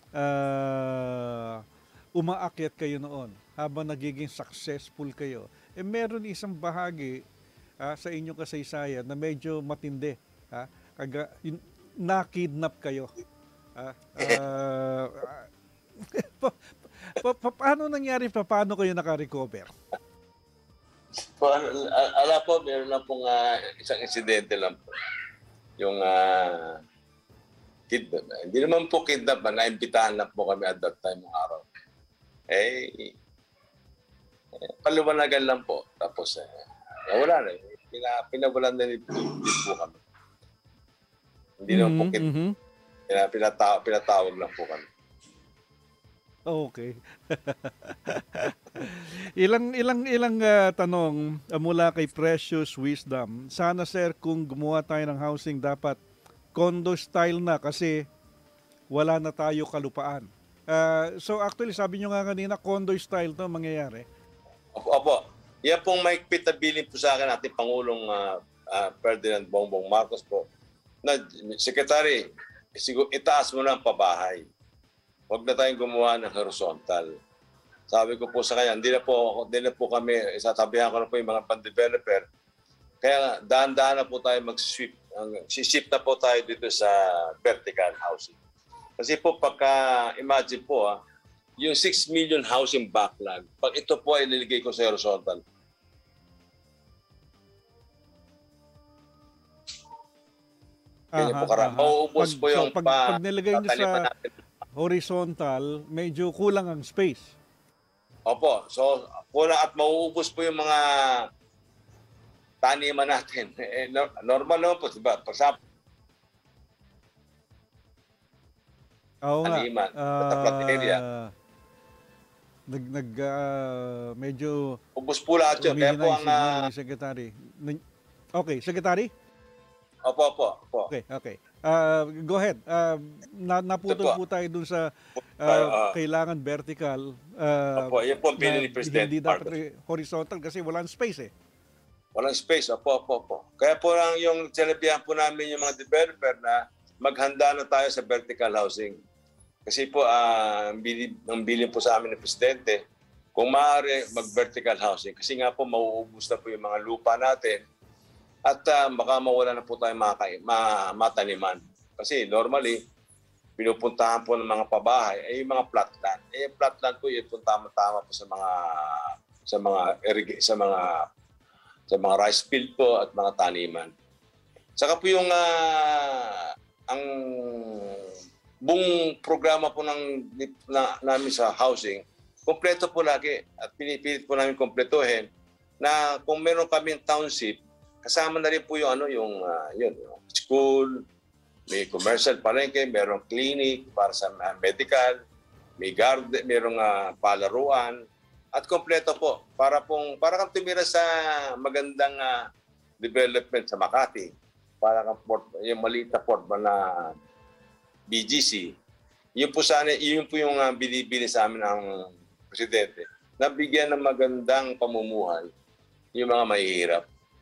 ah, umaakyat kayo noon, habang nagiging successful kayo, eh meron isang bahagi ah, sa inyong kasaysayan na medyo matindi. Ha? Kaga, in, nakidnap kayo. Ah, ah, pa, pa, pa, paano nangyari? Pa, paano kayo naka-recover? Po, ano, a- ala po, meron lang pong ah, isang insidente lang po. Yung uh, kidnap. Hindi naman po kidnap, ah, naimbitahan lang po kami at that time ng araw. Eh, eh paliwanagan lang po. Tapos, eh, wala na. Pina, pinawalan na din po kami. Hindi naman po kidnap. Mhm. Pina, pinataw, pinatawag lang po kami. Okay. ilang ilang ilang ah, tanong ah, mula kay Precious Wisdom. Sana sir, kung gumawa tayo ng housing, dapat condo style na kasi wala na tayo kalupaan. Ah, so actually sabi nyo nga kanina, condo style to mangyayari. Opo, opo. Yan pong mahigpit na bilin po sa akin ating Pangulong ah, ah, Ferdinand Bongbong Marcos po. Na, Secretary, siguro itaas mo na ang pabahay. Huwag na tayong gumawa ng horizontal. Sabi ko po sa kanya, hindi na po, hindi na po kami, isatabihan ko na po yung mga pan-developer. Kaya dahan-dahan na po tayo mag-sweep. Si-shift na po tayo dito sa vertical housing. Kasi po pagka, imagine po ah, yung six million housing backlog, pag ito po ay niligay ko sa horizontal, kanya po karami. Mauubos Pag, po yung so, pag, pa, pag nilagay nyo tatalipan sa natin. horizontal, medyo kulang ang space. Opo. So, kulang at mauubos po yung mga taniman natin. Eh, no- normal naman po, diba? Pag sa Oo nga. Taniman, sa flat area. Ah, nag, nag, ah, medyo ubos po lahat yun. Kaya po humihina yung ang... signal ah, ni Secretary. Nin- Okay, Secretary? opo, opo, opo. Okay, okay. Ah, go ahead. Ah, na, naputol Ito po. po tayo dun sa ah, Ah, ah. kailangan vertical. ah, Opo, yun po ang pinili ni na President Hindi dapat Marcos. horizontal kasi walang space eh. Walang space. Opo, opo, opo. Kaya po lang yung sinabihan po namin yung mga developer na maghanda na tayo sa vertical housing. Kasi po, ah, ang bilin, ang bilin po sa amin ng Presidente, kung maaari mag-vertical housing. Kasi nga po, mauubos na po yung mga lupa natin at uh, baka mawala na po tayo mga ma, mataniman. Kasi normally, pinupuntahan po ng mga pabahay ay yung mga flat land. Eh, flat land po, yun po tama-tama po sa mga sa mga sa mga sa mga rice field po at mga taniman. Saka po yung uh, ang buong programa po ng na, namin sa housing, kompleto po lagi at pinipilit po namin kompletuhin na kung meron kaming township, kasama na rin po yung ano yung uh, yun, yung school, may commercial palengke, merong clinic para sa uh, medical, may garden, merong uh, palaruan at kompleto po para pong para kang tumira sa magandang uh, development sa Makati. Para kang port, yung maliit na port na B G C. Yun po sana, yun po yung uh, binibili sa amin ng Presidente. Nabigyan ng magandang pamumuhay yung mga mahihirap.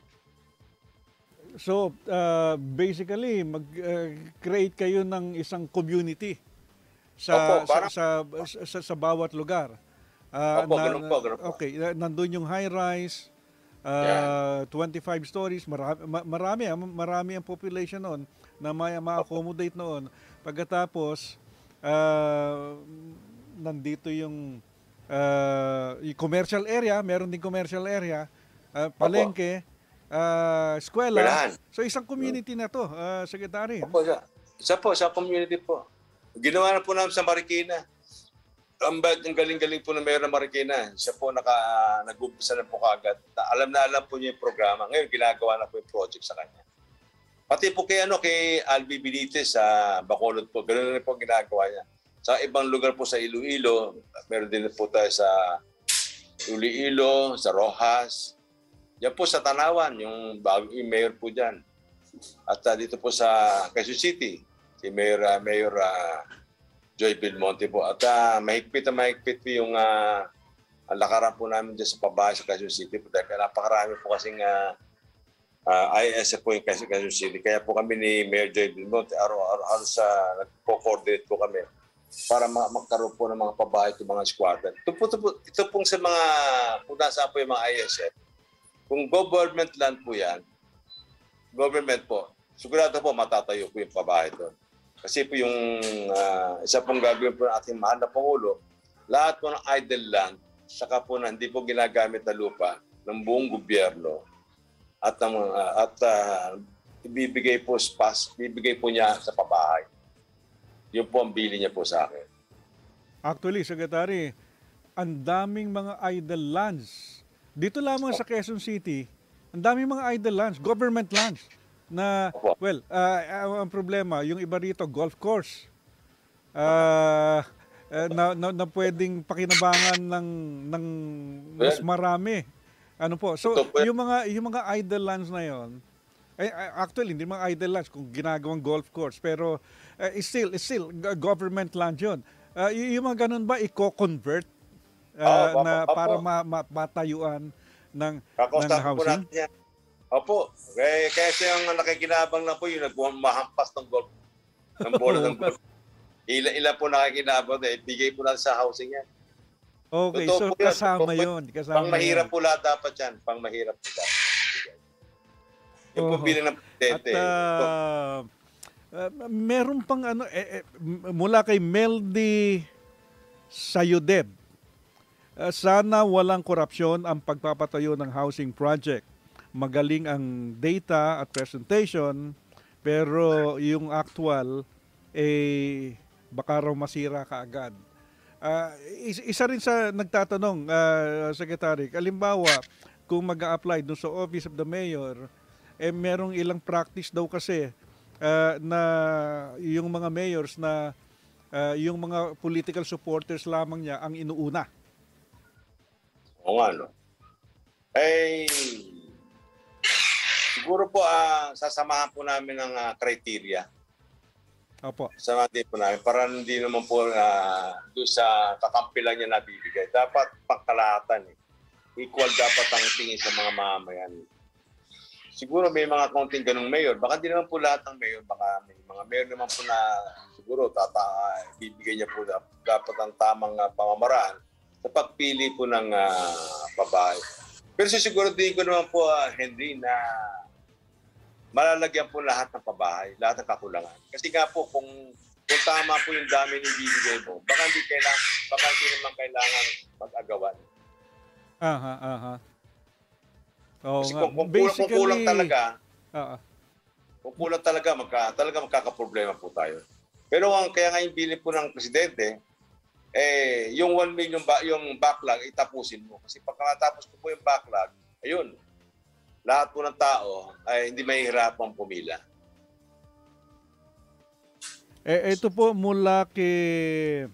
So, uh, basically, mag-create uh, kayo ng isang community sa Opo, sa, parang, sa, sa, sa, sa bawat lugar. Uh, Opo, na, ganun po, ganun po. Okay, nandun yung high-rise, uh, yeah. twenty-five stories, marami, marami, marami ang population noon na may ma-accommodate noon. Pagkatapos, uh, nandito yung, uh, yung commercial area, meron din commercial area, uh, palengke, Uh, eskwela. Belahan. So isang community na to, uh, Secretary. Opo, sa, isa po, sa community po. Ginawa na po namin sa Marikina. Ang, ang galing-galing po na mayor ng Marikina. Siya po naka, nag-umpisa na po kaagad. Alam na alam po niya yung programa. Ngayon, ginagawa na po yung project sa kanya. Pati po kay, ano, kay Albi Benitez sa Bacolod po. Ganoon na po ginagawa niya. Sa ibang lugar po sa Iloilo, meron din po tayo sa Iloilo, sa Rojas. Yan po sa Tanawan, yung bagong mayor po dyan. At uh, dito po sa Quezon City, si Mayor, uh, Mayor uh, Joy Belmonte po. At uh, mahigpit na mahigpit po yung uh, lakaran po namin dyan sa pabahay sa Quezon City. Po, dahil napakarami po kasing uh, uh, I S F po yung Quezon City. Kaya po kami ni Mayor Joy Belmonte, araw-araw sa nagpo-coordinate po kami para magkaroon po ng mga pabahay at mga squadron. Ito po, ito po, ito pong sa mga, kung nasa po yung mga I S F, kung government land po yan, government po, sigurado po matatayo po yung pabahay doon. Kasi po yung uh, isa pong gagawin po ng ating mahal na Pangulo, lahat po ng idle land, saka po na hindi po ginagamit na lupa ng buong gobyerno at, ng, uh, at uh, ibibigay po spas, ibibigay po niya sa pabahay. Yun po ang bili niya po sa akin. Actually, Secretary, ang daming mga idle lands. Dito lamang sa Quezon City, ang daming mga idle lands, government lands, na, well, uh, ang problema, yung iba rito, golf course, uh, uh, na, na, na pwedeng pakinabangan ng, ng mas marami. Ano po? So, yung mga, yung mga idle lands na yon, eh, actually, hindi mga idle lands kung ginagawang golf course, pero uh, it's still, it's still government land yun. Uh, yung mga ganun ba, i-convert? Uh, oh, na opo. Para ma, ma, matayuan ng, ng housing? Opo. Kaya, kaya siya yung nakikinabang na po yung nagmahampas ng golf. Ng bola ng golf. Ila, ila po nakikinabang na ibigay po natin sa housing yan. Okay, totoo so kasama yun. Kasama pang mahirap po lahat dapat yan. Pang mahirap po dapat. Yung po bilang ng presidente. At uh, uh, meron pang ano, eh, eh, mula kay Meldy Sayudeb, Uh, sana walang korupsyon ang pagpapatayo ng housing project. Magaling ang data at presentation, pero yung actual, eh, baka raw masira kaagad. Uh, isa rin sa nagtatanong, uh, Secretary, kalimbawa, kung mag-a-apply doon sa Office of the Mayor, eh, merong ilang practice daw kasi uh, na yung mga mayors na uh, yung mga political supporters lamang niya ang inuuna. O ano? Eh, siguro po uh, sasamahan po namin ng uh, criteria. Opo. Sasamahan din po namin para hindi naman po uh, doon sa kakampi lang niya nabibigay. Dapat pangkalahatan eh. Equal dapat ang tingin sa mga mamamayan. Siguro may mga konting ganung mayor. Baka di naman po lahat ng mayor. Baka may mga mayor naman po na siguro tata, bibigyan niya po na, dapat ang tamang uh, pamamaraan sa pagpili po ng uh, pabahay. Pero sisiguraduhin ko naman po, uh, Henry, na malalagyan po lahat ng pabahay, lahat ng kakulangan. Kasi nga po, kung, kung tama po yung dami ni bibigay mo, baka hindi, kailangan, baka hindi naman kailangan mag-agawan. Aha, aha. Oo Kasi nga. kung, kung, kulang, kung kulang talaga, uh, kung kulang talaga, magka, talaga magkakaproblema po tayo. Pero ang kaya nga yung bilin po ng presidente, eh, yung one million ba, yung backlog, itapusin mo. Kasi pagka natapos ko po yung backlog, ayun, lahat po ng tao ay hindi mahihirapang pumila. eh, ito po mula kay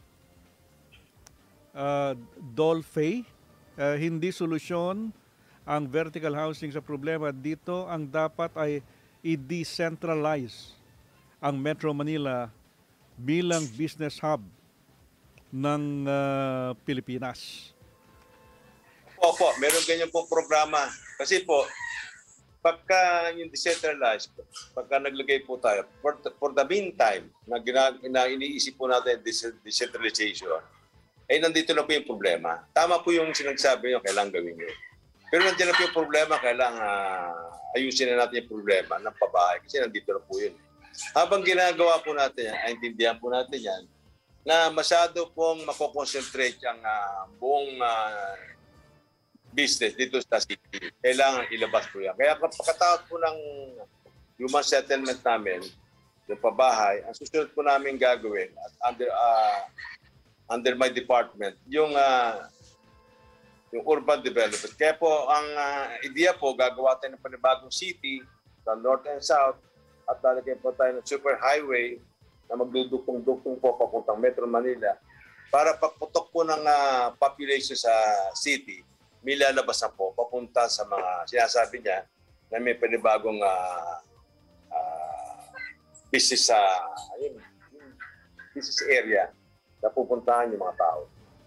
uh, Dolphy, uh, hindi solusyon ang vertical housing sa problema. Dito ang dapat ay i-decentralize ang Metro Manila bilang business hub ng uh, Pilipinas. Opo, meron ganyan pong programa. Kasi po, pagka yung decentralized, pagka naglagay po tayo, for, for the meantime, na, gina, na iniisip po natin decentralization, eh nandito na po yung problema. Tama po yung sinagsabi nyo, kailangan gawin nyo. Pero nandiyan na po yung problema, kailangan uh, ayusin na natin yung problema ng pabahay kasi nandito na po yun. Habang ginagawa po natin yan, intindihan po natin yan, na masyado pong makoconcentrate ang uh, buong uh, business dito sa city. Kailangan ilabas po yan. Kaya pagkatapos po ng human settlement namin, yung pabahay, ang susunod po namin gagawin at under uh, under my department, yung uh, yung urban development. Kaya po ang uh, idea po, gagawa tayo ng panibagong city sa north and south at lalagyan po tayo ng super highway na magdudukong-dukong po papuntang Metro Manila para pagputok po ng uh, population sa city, may lalabas na po papunta sa mga sinasabi niya na may panibagong uh, uh, business sa uh, ayun, business area na pupuntahan yung mga tao.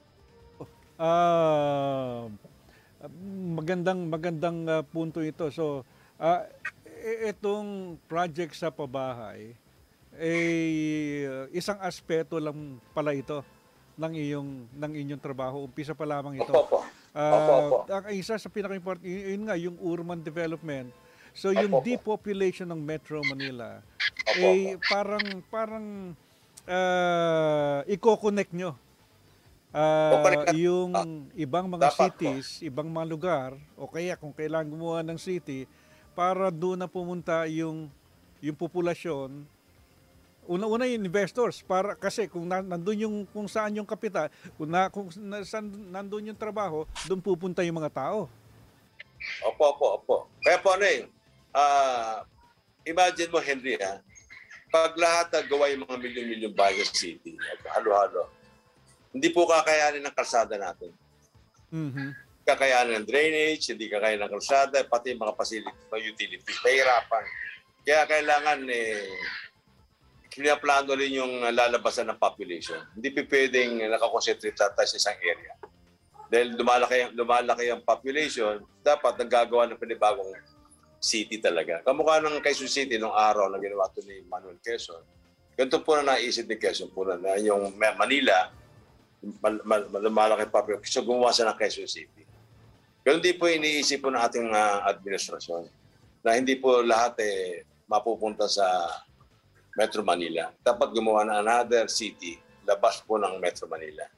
Ah, magandang magandang uh, punto ito. So, uh, itong project sa pabahay eh uh, isang aspeto lang pala ito ng iyong ng inyong trabaho. Umpisa pa lamang ito. Opo, opo. Uh, opo, opo. Ang isa sa pinaka-important, yun nga, yung urban development. So, yung opo, opo. depopulation ng Metro Manila, Opo, eh, opo. parang, parang, uh, i-connect nyo. Uh, yung ibang mga Dapat cities, po. ibang mga lugar, o kaya kung kailangan gumawa ng city, para doon na pumunta yung, yung populasyon. Una-una yung investors para kasi kung na, nandoon yung kung saan yung kapital, kung na kung na, saan nandoon yung trabaho, doon pupunta yung mga tao. Opo, opo, opo. Kaya po ano eh, uh, imagine mo Henry ha, pag lahat gawa yung mga milyon-milyon bahay sa city, halo-halo, hindi po kakayanin ng kalsada natin. Mm-hmm. Kakayanin ng drainage, hindi kakayanin ng kalsada, pati yung mga facilities, mga utilities, mahirapan. Kaya kailangan eh, pinaplano rin yung lalabasan ng population. Hindi pa pwedeng nakakonsentrate sa tayo sa isang area. Dahil lumalaki, lumalaki ang population, dapat naggagawa ng panibagong city talaga. Kamukha ng Quezon City nung araw na ginawa ito ni Manuel Quezon. Ganito po na naisip ni Quezon po na, na yung Manila, mal, mal, lumalaki population, so gumawa siya ng Quezon City. Ganun din po iniisip po ng ating uh, administrasyon na hindi po lahat eh, mapupunta sa Metro Manila. Dapat gumawa na another city, labas po ng Metro Manila.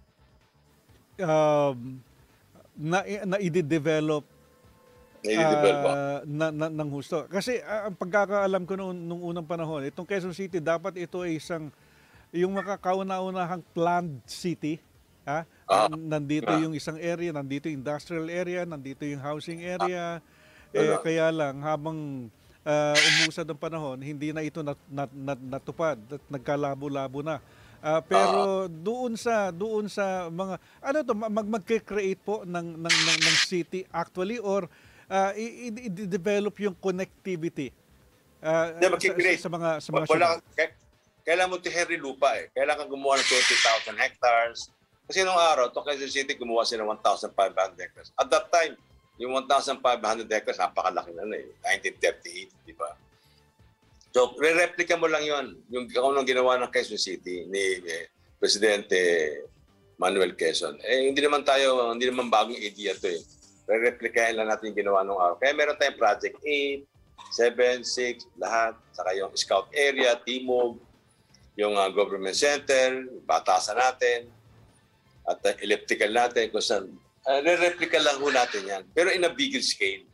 Um, na, na i-develop uh, na, na, ng husto. Kasi uh, ang pagkakaalam ko noong, nung unang panahon, itong Quezon City, dapat ito ay isang, yung makakauna-unahang planned city. Ha? Ah, nandito ah. yung isang area, nandito yung industrial area, nandito yung housing area. Ah, eh, kaya lang, habang Uh, umusad ang panahon, hindi na ito nat, nat, nat, natupad at nagkalabo-labo na. Uh, pero doon sa doon sa mga ano to mag mag-create po ng ng ng, ng city actually or uh, i-develop yung connectivity. Uh, yeah, sa, sa, sa mga sa mga wala, kailangan mo Henry lupa eh. Kailangan gumawa ng twenty thousand hectares. Kasi nung araw, to Quezon City gumawa sila ng one thousand five hundred hectares. At that time, yung one thousand five hundred hectares, napakalaki na na eh. nineteen thirty-eight, di ba? So, re-replica mo lang yon yung kung anong ginawa ng Quezon City ni eh, Presidente Manuel Quezon. Eh, hindi naman tayo, hindi naman bagong idea to eh. Re-replicahin lang natin yung ginawa nung araw. Kaya meron tayong Project eight, seven, six, lahat. Saka yung Scout Area, Timog, yung uh, Government Center, batasan natin, at uh, elliptical natin. Kung saan, uh, re-replica lang ho natin yan. Pero in a bigger scale.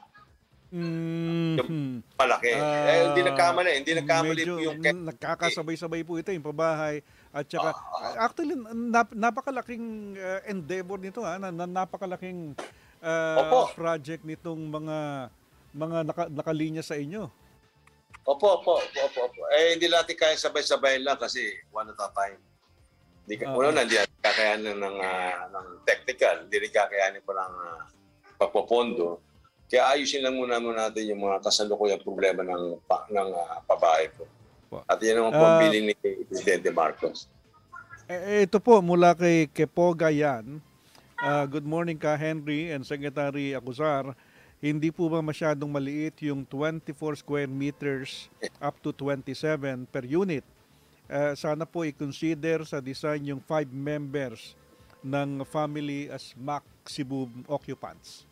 Mm-hmm. Yung malaki. Uh, eh, hindi nagkamali. Hindi nagkamali medyo po yung... nagkakasabay-sabay po ito, yung pabahay. At saka, uh, actually, nap- napakalaking uh, endeavor nito, ha? Na, na, napakalaking uh, project nitong mga mga naka, nakalinya sa inyo. Opo, opo, opo, opo, opo. Eh, hindi natin kaya sabay-sabay lang kasi one at a time. Hindi, uh, una na, hindi natin kakayanin ng, uh, ng technical, hindi rin kakayanin pa ng uh, pagpopondo. Kaya ayusin lang muna muna natin yung mga kasalukuyang problema ng, ng uh, pabahay po. At yan ang uh, pambili ni Presidente Marcos. Eh, ito po, mula kay Kepoga yan. Uh, good morning ka, Henry and Secretary Acuzar. Hindi po ba masyadong maliit yung twenty-four square meters up to twenty-seven per unit? Uh, sana po i-consider sa design yung five members ng family as maximum occupants.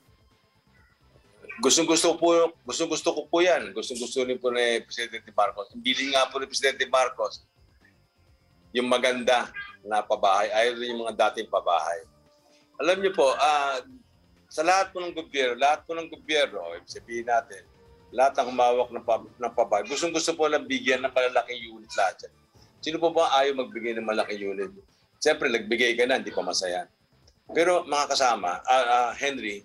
Gustong-gusto po, gustong-gusto ko po 'yan. Gustong-gusto rin po ni Presidente Marcos. Bili nga po ni Presidente Marcos yung maganda na pabahay, ayaw rin yung mga dating pabahay. Alam niyo po, uh, sa lahat po ng gobyerno, lahat po ng gobyerno, ibig sabihin natin, lahat ng humawak ng, pab- ng pabahay, gustong-gusto po lang bigyan ng malalaking unit lahat yan. Sino po ba ayaw magbigay ng malaking unit? Siyempre, nagbigay ka na, hindi pa masaya. Pero mga kasama, uh, uh, Henry,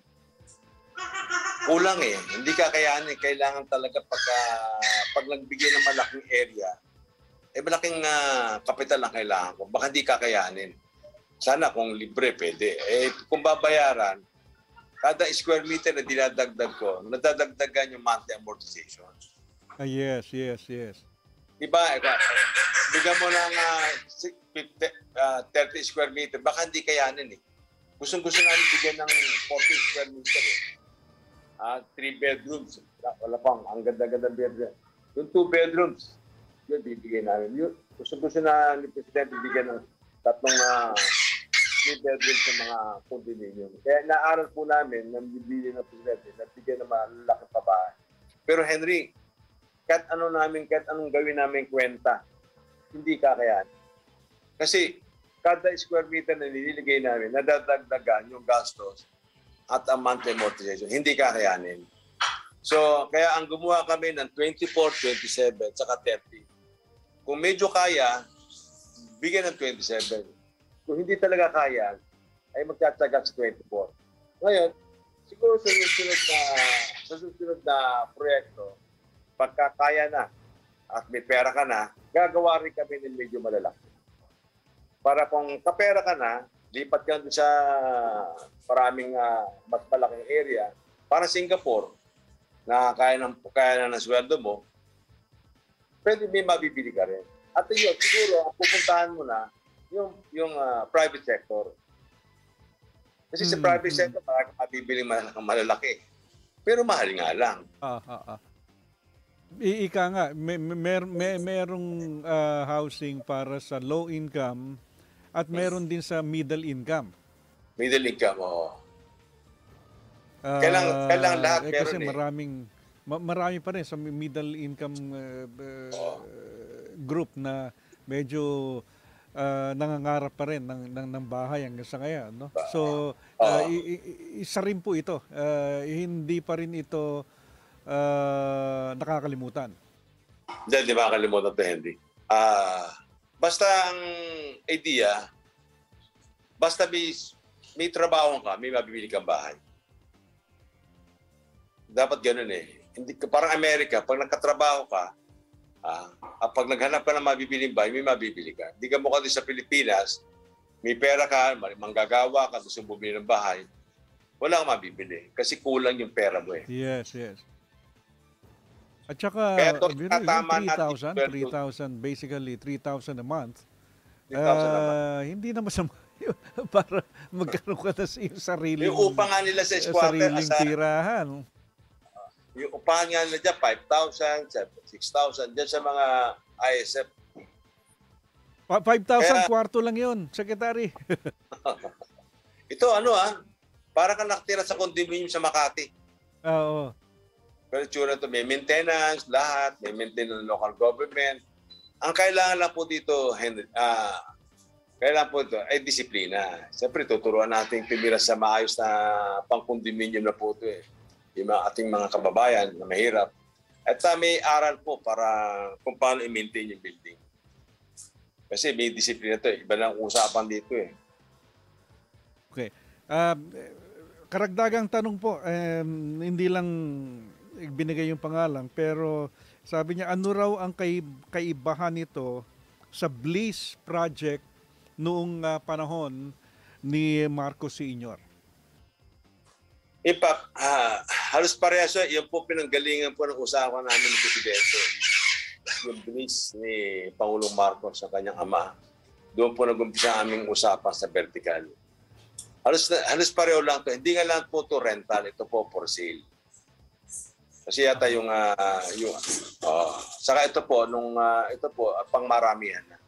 kulang eh. Hindi kakayanin. Kailangan talaga pagka, pag nagbigay ng malaking area, eh malaking uh, kapital ang kailangan ko. Baka hindi kakayanin. Sana kung libre, pwede. Eh, kung babayaran, kada square meter na dinadagdag ko, nadadagdagan yung monthly amortization. Ah, yes, yes, yes. Diba? Bigyan mo ng uh, fifty, uh, thirty square meter, baka hindi kayanin eh. Gustong-gusto namin bigyan ng forty square meter eh. Uh, three bedrooms. Wala pang, ang ganda-ganda bedroom. Yung two bedrooms, yun, bibigyan namin. Yun, gusto-gusto na ni Presidente bigyan ng tatlong uh, three bedrooms sa mga condominium. Kaya naaral po namin na bibili ng Presidente na bigyan ng malalaking pabahay. Pero Henry, kahit ano namin, kahit anong gawin namin kwenta, hindi kakayan. Kasi kada square meter na nililigay namin, nadadagdagan yung gastos at ang monthly amortization, hindi kakayanin. So, kaya ang gumawa kami ng twenty-four, twenty-seven, saka thirty. Kung medyo kaya, bigyan ng twenty-seven. Kung hindi talaga kaya, ay magtsatsaga sa twenty-four. Ngayon, siguro sa susunod na, sa susunod na proyekto, pagka kaya na at may pera ka na, gagawa rin kami ng medyo malalaki. Para kung kapera ka na, lipat ka doon sa maraming uh, mas malaking area. Para Singapore, na kaya, ng, kaya na ng sweldo mo, pwede may mabibili ka rin. At yun, siguro, pupuntahan mo na yung, yung uh, private sector. Kasi mm-hmm. sa private sector, parang mabibili mal- malalaki. Pero mahal nga lang. Ah, ah, ah. I- ika nga, may, may, may, merong uh, housing para sa low income at meron din sa middle income. Middle income, oo. Uh, kailangan, kailangan lahat eh, meron kasi eh. maraming, ma- marami pa rin sa middle income uh, uh, group na medyo uh, nangangarap pa rin ng, ng, ng bahay hanggang sa ngayon. No? So, uh, i- i- isa rin po ito. Uh, hindi pa rin ito uh, nakakalimutan. Hindi, hindi makakalimutan ito, Henry. Ah... Uh, Basta ang idea, basta may, may trabaho ka, may mabibili kang bahay. Dapat ganun eh. Hindi, parang Amerika, pag nagkatrabaho ka, ah, pag naghanap ka ng mabibiling bahay, may mabibili ka. Hindi ka mukha din sa Pilipinas, may pera ka, manggagawa ka, gusto bumili ng bahay, wala kang mabibili. Kasi kulang yung pera mo eh. Yes, yes. At saka, to, three thousand, three thousand, basically three thousand a month. three thousand uh, a month. Hindi na masama yun para magkaroon ka na sa iyong sariling, yung upa nga nila sa squatter, sariling tirahan. yung upahan nga nila dyan, five thousand, six thousand, dyan sa mga I S F. Pa- five thousand Kaya- kwarto lang yun, Secretary. Ito ano ah, para ka nakatira sa condominium sa Makati. Oo. Pero tsura ito, may maintenance, lahat, may maintenance ng local government. Ang kailangan lang po dito, Henry, ah, kailangan po ito ay disiplina. Siyempre, tuturuan natin tumira sa maayos na pang-condominium na po ito eh. Yung mga ating mga kababayan na mahirap. At uh, may aral po para kung paano i-maintain yung building. Kasi may disiplina ito eh. Iba na ang usapan dito eh. Okay. Uh, karagdagang tanong po, um, hindi lang binigay yung pangalan, pero sabi niya, ano raw ang kay, kaibahan nito sa Bliss Project noong uh, panahon ni Marcos Senior? In fact, ah, halos parehas yun po pinanggalingan po ng usapan namin ng Presidente. Yung bilis ni Pangulong Marcos sa kanyang ama, doon po nag-umpisa ang aming usapan sa vertical. Halos, halos pareho lang to. Hindi nga lang po to rental, ito po for sale. Kasi yata yung, uh, yung uh, saka ito po, nung, uh, ito po, uh, pangmaramihan na.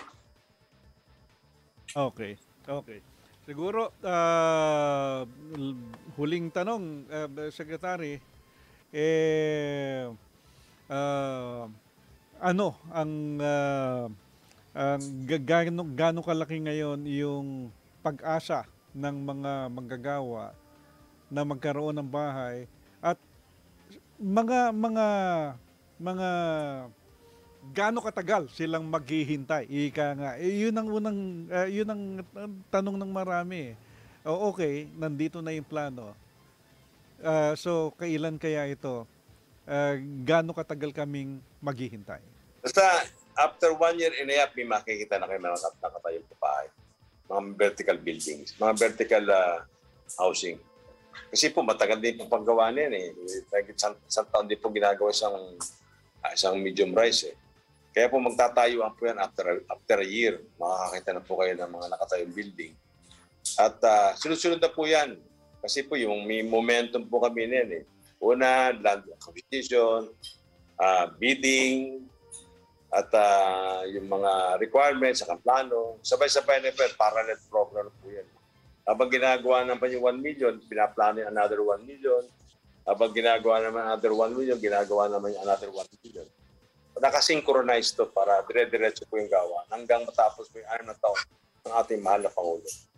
Okay, okay. Siguro, uh, huling tanong, uh, Secretary, eh, uh, ano ang, uh, ang gaano, gaano kalaki ngayon yung pag-asa ng mga manggagawa na magkaroon ng bahay at mga mga mga gaano katagal silang maghihintay? Ika nga. Eh, yun ang unang uh, yun ang tanong ng marami. O okay, nandito na yung plano. Uh, so kailan kaya ito? Uh, gaano katagal kaming maghihintay? Basta after one year and a half, may makikita na kayo mga nakatayong bahay. Mga vertical buildings, mga vertical uh, housing. Kasi po matagal din po paggawa niyan eh. Isang, isang taon din po ginagawa isang, uh, isang medium rise eh. Kaya po magtatayuan po yan after, after a year. Makakakita na po kayo ng mga nakatayong building. At uh, sunod-sunod na po yan. Kasi po yung may momentum po kami niyan eh. Una, land acquisition, uh, bidding, at uh, yung mga requirements sa plano. Sabay-sabay na po, parallel program po yan. Habang ginagawa naman yung one million, pinaplano yung another one million. Habang ginagawa naman another one million, ginagawa naman yung another one million. Nakasynchronize to para dire-diretso po yung gawa hanggang matapos po yung anim na taon ng ating mahal na Pangulo.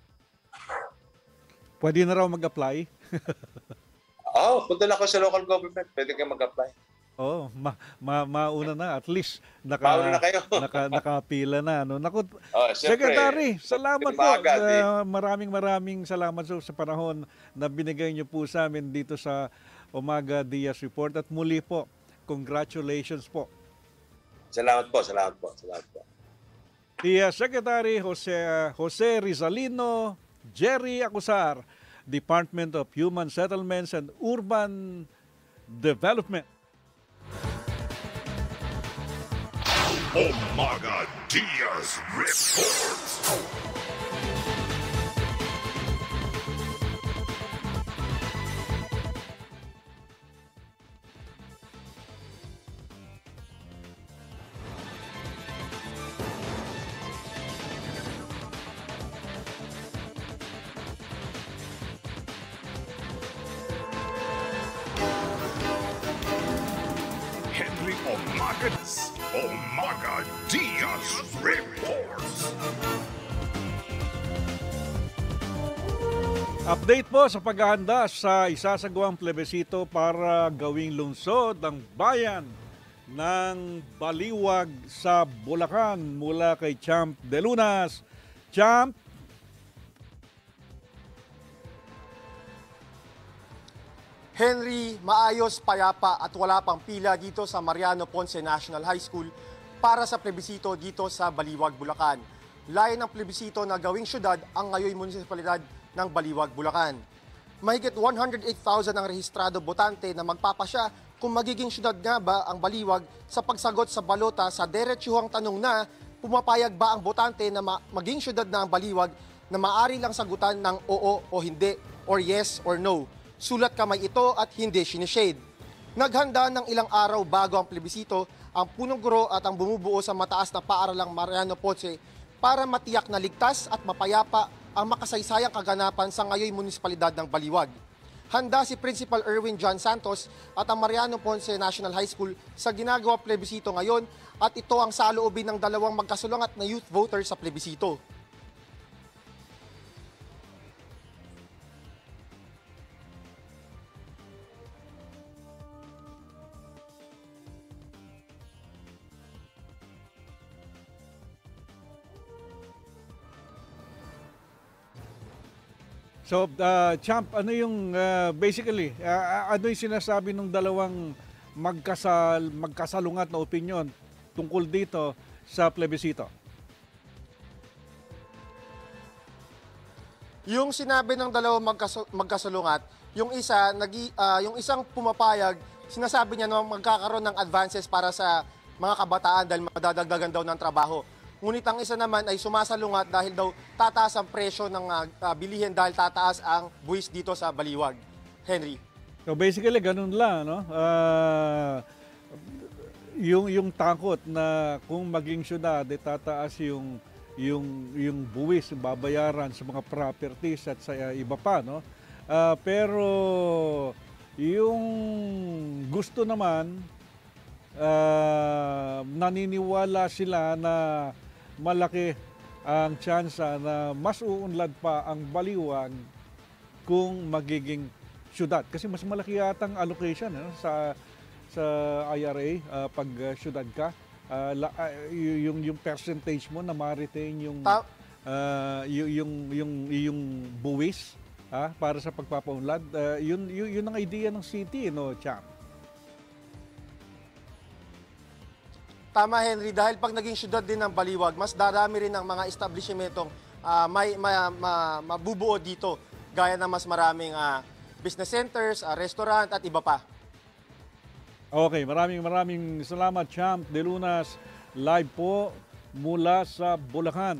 Pwede na raw mag-apply? Oo, oh, punta na ako sa local government. Pwede kayo mag-apply. Oo, oh, ma, ma, mauna na. At least naka, Mauna na kayo. naka, nakapila na. Ano? Naku, Oh, siyempre, Secretary, salamat po. maaga, eh. Uh, maraming maraming salamat so, sa panahon na binigay niyo po sa amin dito sa Umaga Diaz Report. At muli po, congratulations po. Salamat po, salamat po, salamat po. Si uh, Secretary Jose, Jose Rizalino Jerry Acusar, Department of Human Settlements and Urban Development. Umaga Diaz Reports. Henry Omaga's Umaga Diaz Reports. Update po sa paghahanda sa isasagawang plebisito para gawing lungsod ng bayan ng Baliwag sa Bulacan mula kay Champ De Lunas. Champ, Henry, maayos, payapa at wala pang pila dito sa Mariano Ponce National High School para sa plebisito dito sa Baliwag, Bulacan. Layo ng plebisito na gawing syudad ang ngayon munisipalidad ng Baliwag, Bulacan. Mahigit one hundred eight thousand ang rehistrado botante na magpapasya kung magiging syudad nga ba ang Baliwag sa pagsagot sa balota sa diretsuhang tanong na pumapayag ba ang botante na ma- maging syudad na ang Baliwag na maaari lang sagutan ng oo o hindi or yes or no. Sulat kamay ito at hindi sinishade. Naghanda ng ilang araw bago ang plebisito ang punong guro at ang bumubuo sa mataas na paaralang Mariano Ponce para matiyak na ligtas at mapayapa ang makasaysayang kaganapan sa ngayoy munisipalidad ng Baliwag. Handa si Principal Erwin John Santos at ang Mariano Ponce National High School sa ginagawa plebisito ngayon at ito ang saloobin ng dalawang magkasulungat na youth voters sa plebisito. So, uh, Champ, ano yung uh, basically, uh, ano yung sinasabi ng dalawang magkasal, magkasalungat na opinion tungkol dito sa plebisito? Yung sinabi ng dalawang magkas- magkasalungat, yung isa, nagi, uh, yung isang pumapayag, sinasabi niya na magkakaroon ng advances para sa mga kabataan dahil madadagdagan daw ng trabaho. Ngunit ang isa naman ay sumasalungat dahil daw tataas ang presyo ng uh, bilihin dahil tataas ang buwis dito sa Baliwag. Henry. So basically, ganun lang, no? Uh, yung, yung takot na kung maging syudad, eh, tataas yung, yung, yung buwis, yung babayaran sa mga properties at sa uh, iba pa, no? Uh, pero yung gusto naman, uh, naniniwala sila na malaki ang tsansa na mas uunlad pa ang Baliwag kung magiging syudad. Kasi mas malaki yata ang allocation eh, sa sa I R A uh, pag uh, syudad ka. Uh, la, uh, yung yung percentage mo na ma-retain yung uh, y- yung yung yung buwis uh, para sa pagpapaunlad. Uh, yun, yun yun ang idea ng city, no, Champ? Tama, Henry, dahil pag naging syudad din ng Baliwag, mas darami rin ang mga establishmentong uh, may, may ma, mabubuo dito, gaya ng mas maraming uh, business centers, uh, restaurant at iba pa. Okay, maraming maraming salamat, Champ De Lunas, live po mula sa Bulacan.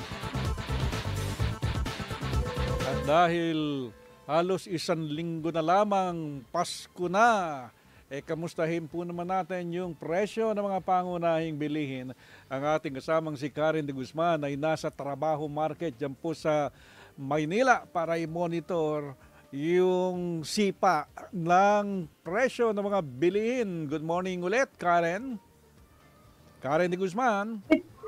At dahil halos isang linggo na lamang Pasko na, eh kamustahin po naman natin yung presyo ng mga pangunahing bilihin. Ang ating kasamang si Karen de Guzman ay nasa Trabaho Market dyan po sa Maynila para i-monitor yung sipa ng presyo ng mga bilihin. Good morning ulit, Karen. Karen de Guzman.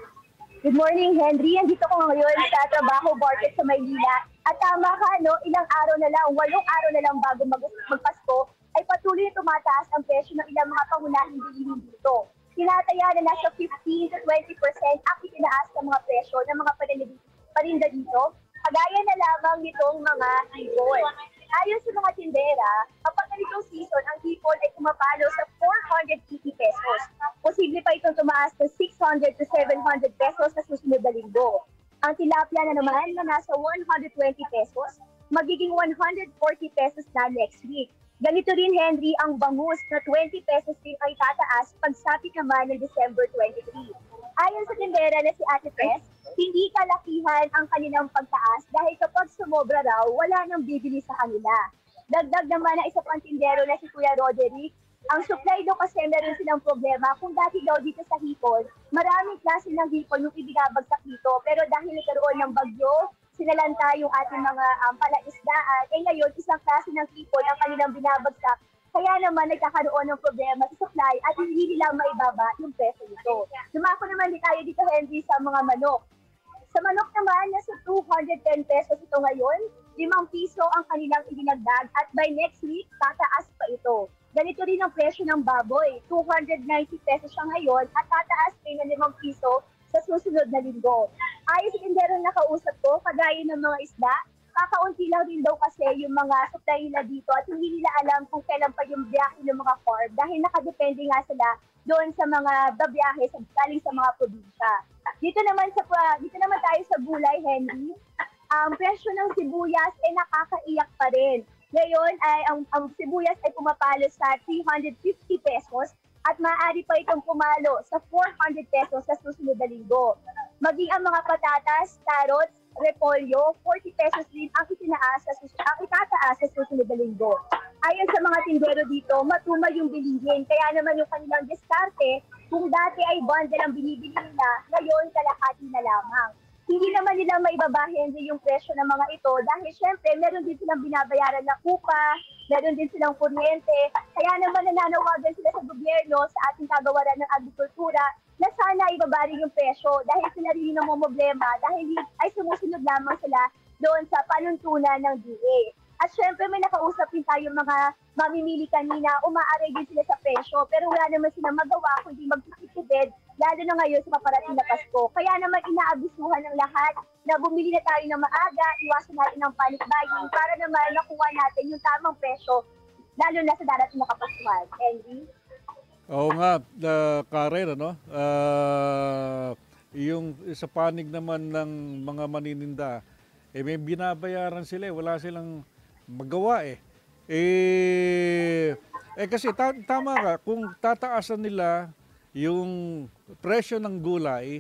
Good morning, Henry. Andito ko ngayon sa Trabaho Market sa Maynila. At tama ka, no? Ilang araw na lang, walong araw na lang bago mag- magpasko, ay patuloy na tumataas ang presyo ng ilang mga pangunahing bilihin dito. Tinataya na nasa fifteen to twenty percent ang itinaas ng mga presyo ng mga paninda dito, kagaya na lamang nitong mga hipon. Ayon sa mga tindera, kapag ganitong season, ang hipon ay pumapalo sa four hundred eighty pesos. Posible pa itong tumaas ng six hundred to seven hundred pesos sa susunod na linggo. Ang tilapia na naman na nasa one hundred twenty pesos, magiging one hundred forty pesos na next week. Ganito rin, Henry, ang bangus na twenty pesos din ay tataas pagsapit naman ng December twenty-three. Ayon sa tindera na si Ate Tess, hindi kalakihan ang kanilang pagtaas dahil kapag sumobra raw, wala nang bibili sa kanila. Dagdag naman na isa pang tindero na si Kuya Roderick, ang supply daw kasi meron silang problema kung dati daw dito sa hipon, maraming klase ng hipon yung ibinabagsak dito pero dahil nagkaroon ng bagyo, sinalanta yung ating mga um, palaisdaan. Eh ngayon, isang klase ng hipon ang kanilang binabagsak. Kaya naman nagkakaroon ng problema sa supply at hindi nila maibaba yung presyo nito. Dumako naman din tayo dito, Henry, sa mga manok. Sa manok naman, nasa two hundred ten pesos ito ngayon. limang piso ang kanilang idinagdag at by next week, tataas pa ito. Ganito rin ang presyo ng baboy. two hundred ninety pesos siya ngayon at tataas rin ng limang piso sa susunod na linggo. Ayon sa tindero na nakausap ko, kagaya ng mga isda, kakaunti lang din daw kasi yung mga supply nila dito at hindi nila alam kung kailan pa yung biyahe ng mga farm dahil nakadepende nga sila doon sa mga babiyahe sa galing sa mga probinsya. Dito naman sa dito naman tayo sa gulay, Henry. Ang um, presyo ng sibuyas ay nakakaiyak pa rin. Ngayon ay ang, ang sibuyas ay pumapalo sa three hundred fifty pesos at maaari pa itong pumalo sa four hundred pesos sa susunod na linggo. Maging ang mga patatas, carrots, repolyo, forty pesos din ang itinaas sa susunod, ang itataas sa susunod na linggo. Ayon sa mga tindero dito, matumal yung bilihin. Kaya naman yung kanilang diskarte, kung dati ay bundle ang binibili nila, ngayon kalahati na lamang. Hindi naman nila maibabahin din yung presyo ng mga ito dahil syempre meron din silang binabayaran na upa, meron din silang kuryente. Kaya naman nananawagan sila sa gobyerno, sa ating kagawaran ng agrikultura, na sana ibaba rin yung presyo dahil sila rin yung namumblema dahil ay sumusunod lamang sila doon sa panuntunan ng D A. At syempre may nakausap din tayo mga mamimili kanina, umaaray din sila sa presyo pero wala naman silang magawa kundi magtitipid lalo na ngayon sa paparating na Pasko. Kaya naman inaabisuhan ng lahat na bumili na tayo ng maaga, iwasan natin ng panic buying para naman nakuha natin yung tamang presyo lalo na sa darating na Kapaskuhan. Henry? Oo nga, uh, Karen, ano? Uh, yung sa panig naman ng mga manininda, eh may binabayaran sila, eh, wala silang magawa eh. Eh, eh kasi ta- tama ka, kung tataasan nila yung presyo ng gulay,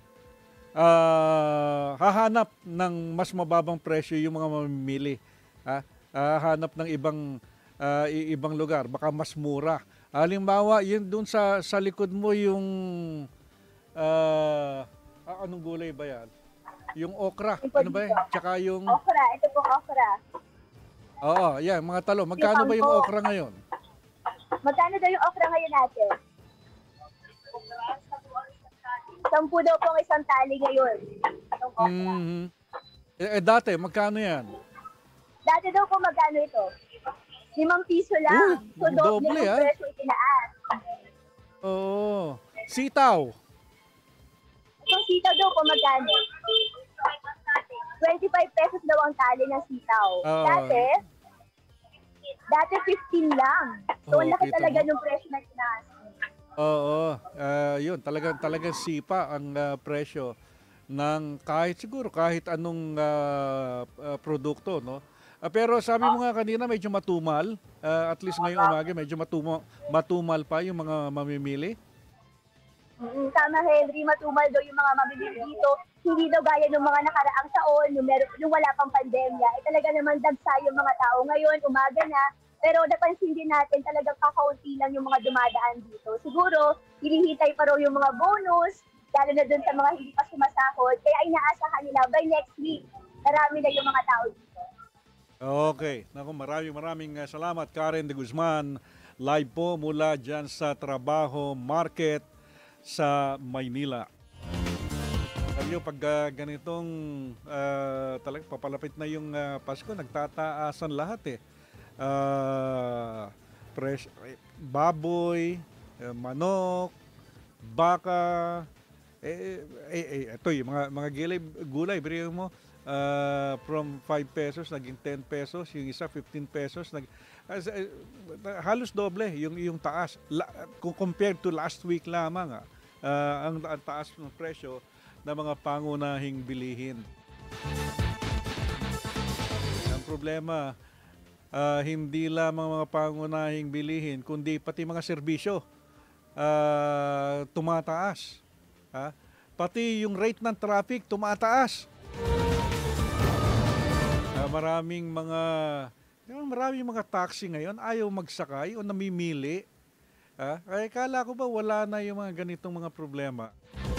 uh, hahanap ng mas mababang presyo yung mga mamimili. Ha? Hahanap ng ibang uh, ibang lugar, baka mas mura. Halimbawa, yun doon sa sa likod mo yung uh, ah, anong gulay ba yan? Yung okra, ano ba yan? Tsaka yung okra, ito pong okra. Oo, yan, mga talong. Magkano ba yung okra ngayon? Magkano daw yung okra ngayon natin? Sampu daw po ang isang tali ngayon. Itong okra. Mm-hmm. Eh, eh, dati, magkano yan? Dati daw po magkano ito? Limang piso lang. Uy, so, doble doble, yung ah. presyo itinaas. Oo. Sitaw. Itong sitaw daw po magkano? twenty-five pesos daw ang tali ng sitaw. Oo. Dati, dati fifteen lang. So, Oo, ang laki kita talaga mo. ng presyo na itinaas. Oo. Uh, yun, talagang, talagang sipa ang uh, presyo ng kahit siguro, kahit anong uh, uh, produkto, no? Uh, pero sabi mo nga kanina, medyo matumal. Uh, at least ngayong umaga, medyo matumal, matumal pa yung mga mamimili. Mm, tama, Henry, matumal daw yung mga mabibili dito. Hindi daw gaya ng mga nakaraang taon, yung, meron, yung wala pang pandemya. Eh, talaga naman dagsa yung mga tao. Ngayon, umaga na. Pero napansin din natin talagang kakaunti lang yung mga dumadaan dito. Siguro, hinihintay pa raw yung mga bonus, lalo na dun sa mga hindi pa sumasahod. Kaya inaasahan nila by next week, marami na yung mga tao dito. Okay. Naku, maraming maraming uh, salamat, Karen de Guzman. Live po mula dyan sa Trabaho Market sa Maynila. Sabi nyo, pag uh, ganitong uh, talag, papalapit na yung uh, Pasko, nagtataasan lahat eh. Uh, fresh, baboy, uh, manok, baka, eh, eh, eh, ito yung mga, mga gulay, gulay biro mo, uh, from five pesos, naging ten pesos, yung isa fifteen pesos, nag, uh, halos doble yung, yung taas. La, kung compared to last week lamang, uh, ang, ang taas ng presyo ng mga pangunahing bilihin. Ang problema, uh, hindi lamang mga pangunahing bilihin, kundi pati mga serbisyo uh, tumataas. Ha? Pati yung rate ng traffic tumataas. Uh, maraming mga maraming mga taxi ngayon ayaw magsakay o namimili. Ha? Ay kala ko ba wala na yung mga ganitong mga problema.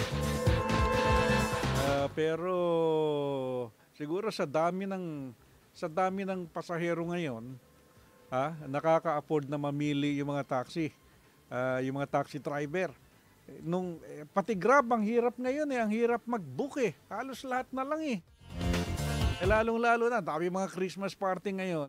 Uh, pero siguro sa dami ng sa dami ng pasahero ngayon, ah, nakaka-afford na mamili yung mga taxi, uh, yung mga taxi driver. Nung eh, pati Grab ang hirap ngayon eh, ang hirap mag-book eh. Halos lahat na lang eh. eh lalong-lalo na, dami mga Christmas party ngayon.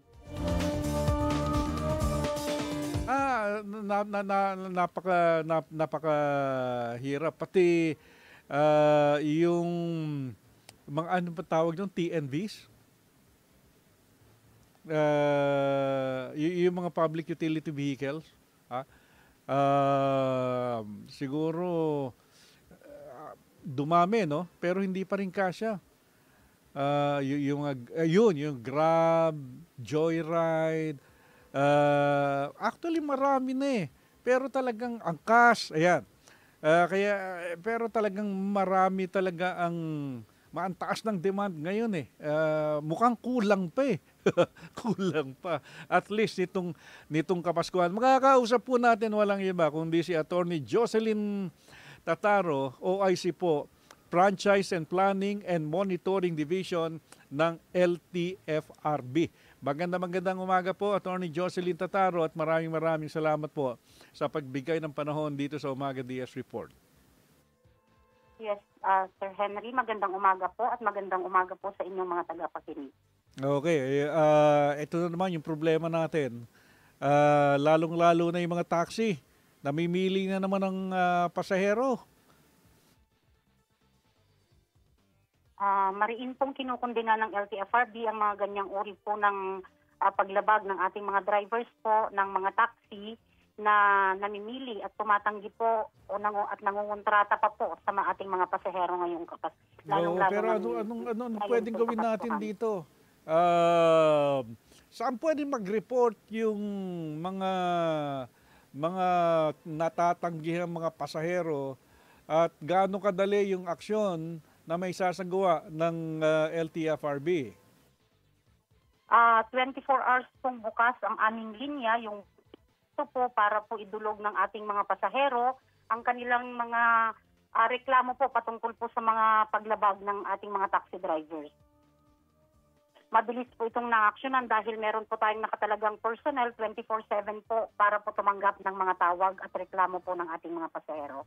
Ah, na, na, na, napaka na, napaka hirap pati uh, yung mga ano pa tawag doon, T N Vs. Uh, y- yung mga public utility vehicles, ha? Uh, siguro uh, dumami, no? Pero hindi pa rin kasya. Uh, y- yung, uh, yun, yung Grab, Joyride, uh, actually marami na eh. Pero talagang angkas, ayan. Uh, kaya, pero talagang marami talaga ang maantaas ng demand ngayon eh. Ah, mukhang kulang pa eh. Kulang pa. At least nitong, nitong Kapaskuhan. Makakausap po natin walang iba kundi si Attorney Jocelyn Tataro, O I C po, Franchise and Planning and Monitoring Division ng L T F R B. Maganda magandang umaga po, Attorney Jocelyn Tataro, at maraming maraming salamat po sa pagbigay ng panahon dito sa Umaga D S Report. Yes, uh, Sir Henry, magandang umaga po at magandang umaga po sa inyong mga tagapakinig. Okay, uh, ito na naman yung problema natin. Uh, lalong-lalo na yung mga taxi. Namimili na naman ng uh, pasahero. Uh, mariin pong kinukundina ng L T F R B ang mga ganyang uri po ng uh, paglabag ng ating mga drivers po ng mga taxi na namimili at tumatanggi po o nang, at nangungontrata pa po sa mga ating mga pasahero ngayong kapas. No, pero ano, anong, ano, anong pwedeng gawin natin dito? Uh, saan pwedeng mag-report yung mga mga natatanggihang mga pasahero at gaano kadali yung aksyon na may sasagawa ng uh, L T F R B? Uh, twenty-four hours pong bukas ang aming linya, yung ito po para po idulog ng ating mga pasahero ang kanilang mga uh, reklamo po patungkol po sa mga paglabag ng ating mga taxi drivers. Mabilis po itong na-actionan dahil meron po tayong nakatalagang personnel twenty-four seven po para po tumanggap ng mga tawag at reklamo po ng ating mga pasahero.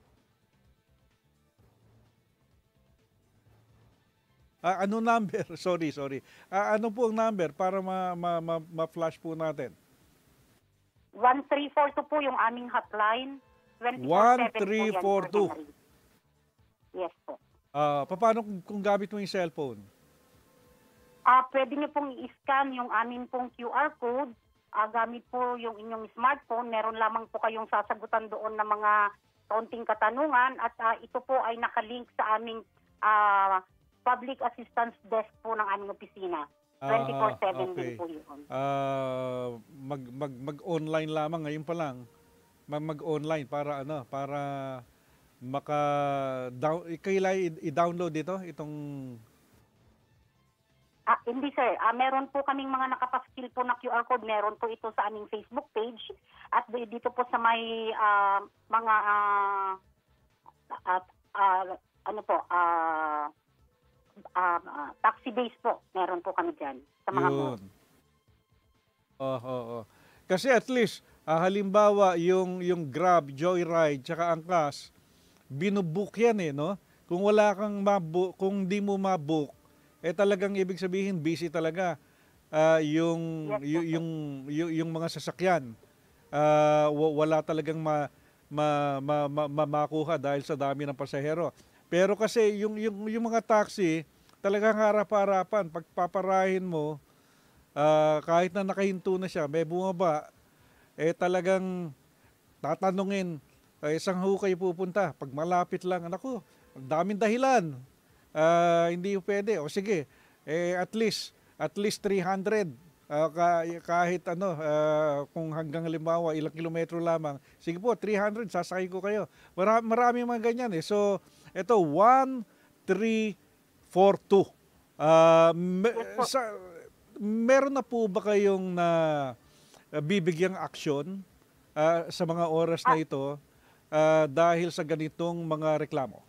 Uh, ano number? Sorry, sorry. Uh, ano po ang number para ma, ma, ma, ma-flash po natin? one three four two po yung aming hotline. one three four two. Yes po. Uh, paano kung, kung gamit mo yung cellphone? Uh, pwede niyo pong i-scan yung aming pong Q R code. Uh, gamit po yung inyong smartphone. Meron lamang po kayong sasagutan doon ng mga kaunting katanungan. At uh, ito po ay nakalink sa aming uh, public assistance desk po ng aming opisina. twenty-four seven uh, okay. din po yun. Uh, mag, mag, mag-online lamang ngayon pa lang. Mag, mag-online para ano, para maka down, kailangan i-download dito itong. Ah, hindi sir, ah, meron po kaming mga nakapaskil po na Q R code, meron po ito sa aming Facebook page at dito po sa may uh, mga uh, uh, uh, ano po, uh, uh, uh, taxi base po, meron po kami dyan sa mga Yun. Oh, oh, oh. Kasi at least uh, halimbawa yung yung Grab, Joyride, tsaka Angkas, binubook yan eh, no? Kung wala kang mabook, kung di mo mabook, eh talagang ibig sabihin busy talaga uh, yung, y- yung, yung yung mga sasakyan. Uh, wala talagang ma, ma, ma, ma, ma, makuha dahil sa dami ng pasahero. Pero kasi yung, yung, yung mga taxi, talagang harap-harapan. Pagpaparahin mo, uh, kahit na nakahinto na siya, may bumaba, eh talagang tatanungin, eh, saan ho kayo pupunta? Pag malapit lang, naku, ang daming dahilan. Uh, hindi pwede. O sige, eh, at least, at least three hundred. Uh, kahit ano, uh, kung hanggang halimbawa ilang kilometro lamang, sige po, three hundred, sasakay ko kayo. Marami, marami mga ganyan eh. So, ito, one three four two. Uh, me, sa, meron na po ba kayong na uh, bibigyang aksyon uh, sa mga oras na ito uh, dahil sa ganitong mga reklamo?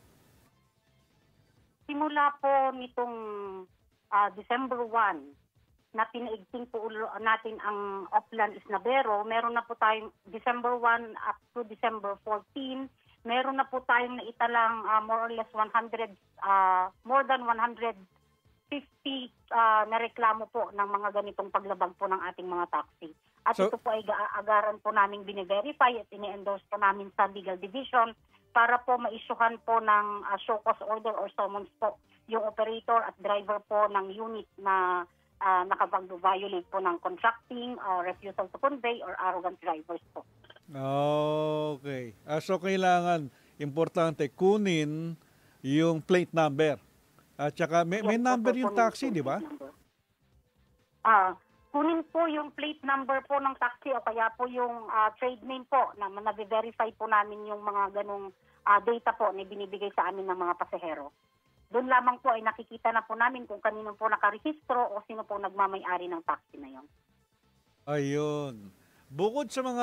Simula po nitong uh, December first, na pinaigting po ulo natin ang Oplan Isnabero, meron na po tayong December first up to December fourteenth, meron na po tayong naitalang uh, more or less one hundred, uh, more than one hundred fifty uh, na reklamo po ng mga ganitong paglabag po ng ating mga taxi. At so, ito po ay agaran po namin bine-verify at ini-endorse po namin sa Legal Division para po ma-issuehan po ng uh, show cause order or summons po yung operator at driver po ng unit na uh, nakapag-violate po ng contracting, uh, refusal to convey, or arrogant drivers po. Okay. Uh, so kailangan, importante, kunin yung plate number. At saka may, may number yung taxi, di ba? Ah, kunin po yung plate number po ng taxi o kaya po yung uh, trade name po na na-verify po namin yung mga ganong uh, data po na binibigay sa amin ng mga pasahero. doon lamang po ay nakikita na po namin kung kanino po nakarehistro o sino po nagmamay-ari ng taxi na yon. Ayun. Bukod sa mga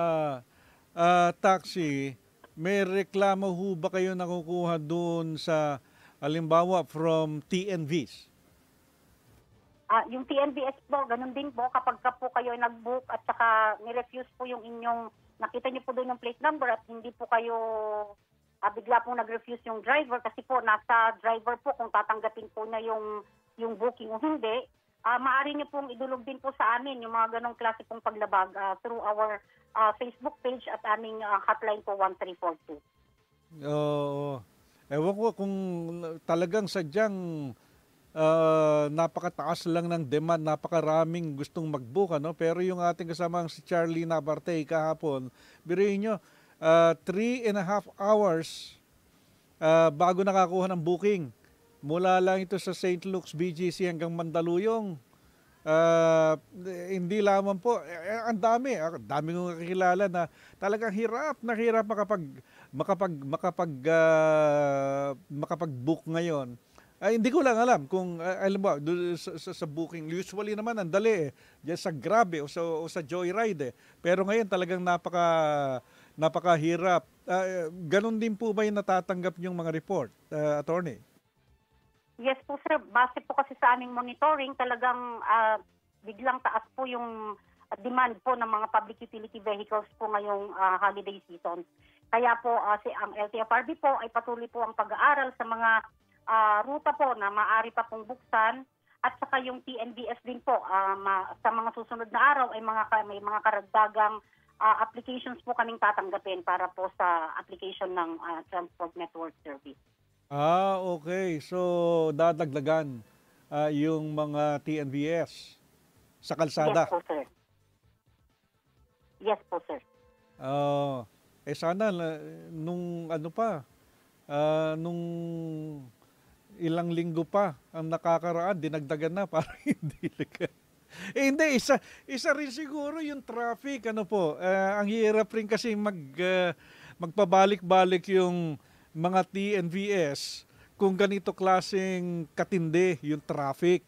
ah, taxi, may reklamo ho ba kayo nakukuha doon sa, halimbawa, from T N Vs? Ah, yung T N B S po, ganun din po kapag ka po kayo ay nag-book at saka ni-refuse po yung inyong, nakita niyo po doon yung plate number at hindi po kayo ah, bigla po nag-refuse yung driver kasi po nasa driver po kung tatanggapin po niya yung, yung booking o hindi, ah, maaari niyo pong idulog din po sa amin yung mga ganong klase pong paglabag ah, through our ah, Facebook page at aming ah, hotline po one three four two. Oo. Ewan ko kung talagang sadyang ah, napakataas lang ng demand, napakaraming gustong mag-book, ano? Pero yung ating kasamang si Charlie Nabarte kahapon, biruin nyo, ah, three and a half hours ah, bago nakakuha ng booking. Mula lang ito sa Saint Luke's B G C hanggang Mandaluyong. Ah, hindi lamang po, eh, ang dami, ah, dami kong kakilala na talagang hirap na hirap makapag makapag makapag ah, makapag-book ngayon. Ay, hindi ko lang alam kung ah, alam mo do- sa, sa, sa booking usually naman ang dali eh diyan sa Grab eh, o sa o sa Joyride eh. Pero ngayon talagang napaka napakahirap. Ah, ganun din po ba yung natatanggap yung mga report, ah, attorney? Yes po sir, base po kasi sa aming monitoring, talagang ah, biglang taas po yung demand po ng mga public utility vehicles po ngayong ah, holiday season. Kaya po ah, si ang L T F R B po ay patuloy po ang pag-aaral sa mga ah, ruta po na maaari pa pong buksan at saka yung T N B S din po ah, ma- sa mga susunod na araw ay mga ka- may mga karagdagang ah, applications po kaming tatanggapin para po sa application ng ah, Transport Network Service. Ah, okay. So, dadagdagan ah, yung mga T N V S sa kalsada. Yes po sir. Yes po sir. Ah, eh sana la- nung ano pa, ah, nung ilang linggo pa ang nakakaraan, dinagdagan na para hindi legal. Eh hindi, isa, isa rin siguro yung traffic. Ano po, ah, ang hirap rin kasi mag, ah, magpabalik-balik yung mga T N V S kung ganito klaseng katindi yung traffic.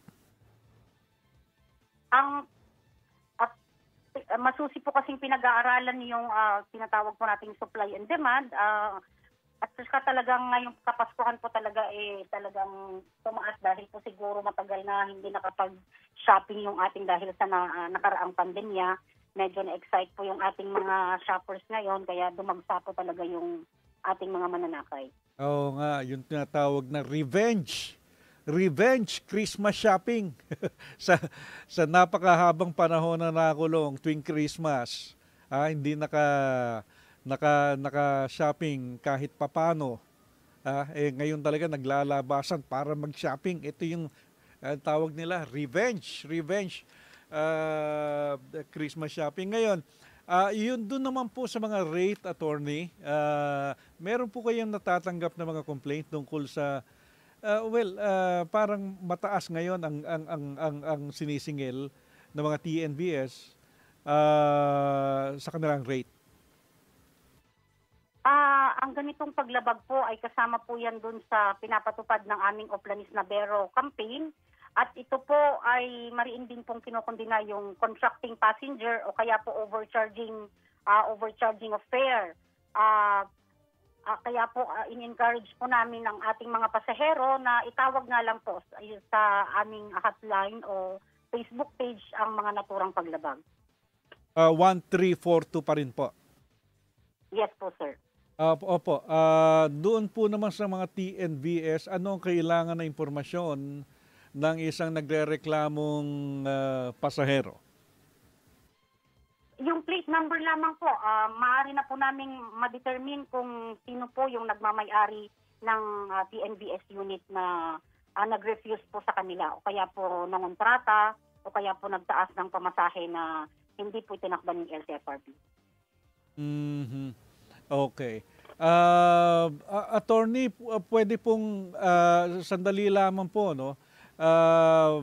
Ang at, uh, masusi po kasing pinag-aaralan yung ah, tinatawag po nating supply and demand. ah, at saka talagang ngayong kapaskuhan po talaga eh talagang tumaas dahil po siguro matagal na hindi nakapag-shopping yung ating dahil sa na, ah, nakaraang pandemya. Medyo na-excite po yung ating mga shoppers ngayon kaya dumagsa po talaga yung ating mga mananakay. Oo nga, yung tinatawag na revenge. Revenge Christmas shopping. sa sa napakahabang panahon na nakulong tuwing Christmas. Ah, hindi naka naka naka-shopping kahit papano. Ah, eh ngayon talaga naglalabasan para mag-shopping. Ito yung ah, tawag nila revenge, revenge ah, Christmas shopping ngayon. Ah, yun doon naman po sa mga rate, attorney. Ah, meron po kayong natatanggap na mga complaint tungkol sa ah, well, ah, parang mataas ngayon ang ang ang ang, ang sinisingil ng mga T N V S ah, sa kanilang rate. Ah, ang ganitong paglabag po ay kasama po yan dun sa pinapatupad ng aming Oplanis Nabero campaign. At ito po ay mariin din pong kinukundina yung contracting passenger o kaya po overcharging ah, overcharging of fare. Ah, ah, kaya po ah, in-encourage po namin ang ating mga pasahero na itawag nga lang po sa, sa aming hotline o Facebook page ang mga naturang paglabag. Ah, one three four two pa rin po. Yes po sir. Ah, opo, ah, doon po naman sa mga T N V S, ano ang kailangan na impormasyon ng isang nagrereklamong ah, pasahero? Yung plate number lamang po, ah, maaari na po naming ma-determine kung sino po yung nagmamay-ari ng ah, T N B S unit na ah, nag-refuse po sa kanila o kaya po nangontrata o kaya po nagtaas ng pamasahe na hindi po itinakban ng L T F R B. Mhm. Okay. Ah, a- attorney, pu- ah, pwede pong ah, sandali lamang po, no? Ah,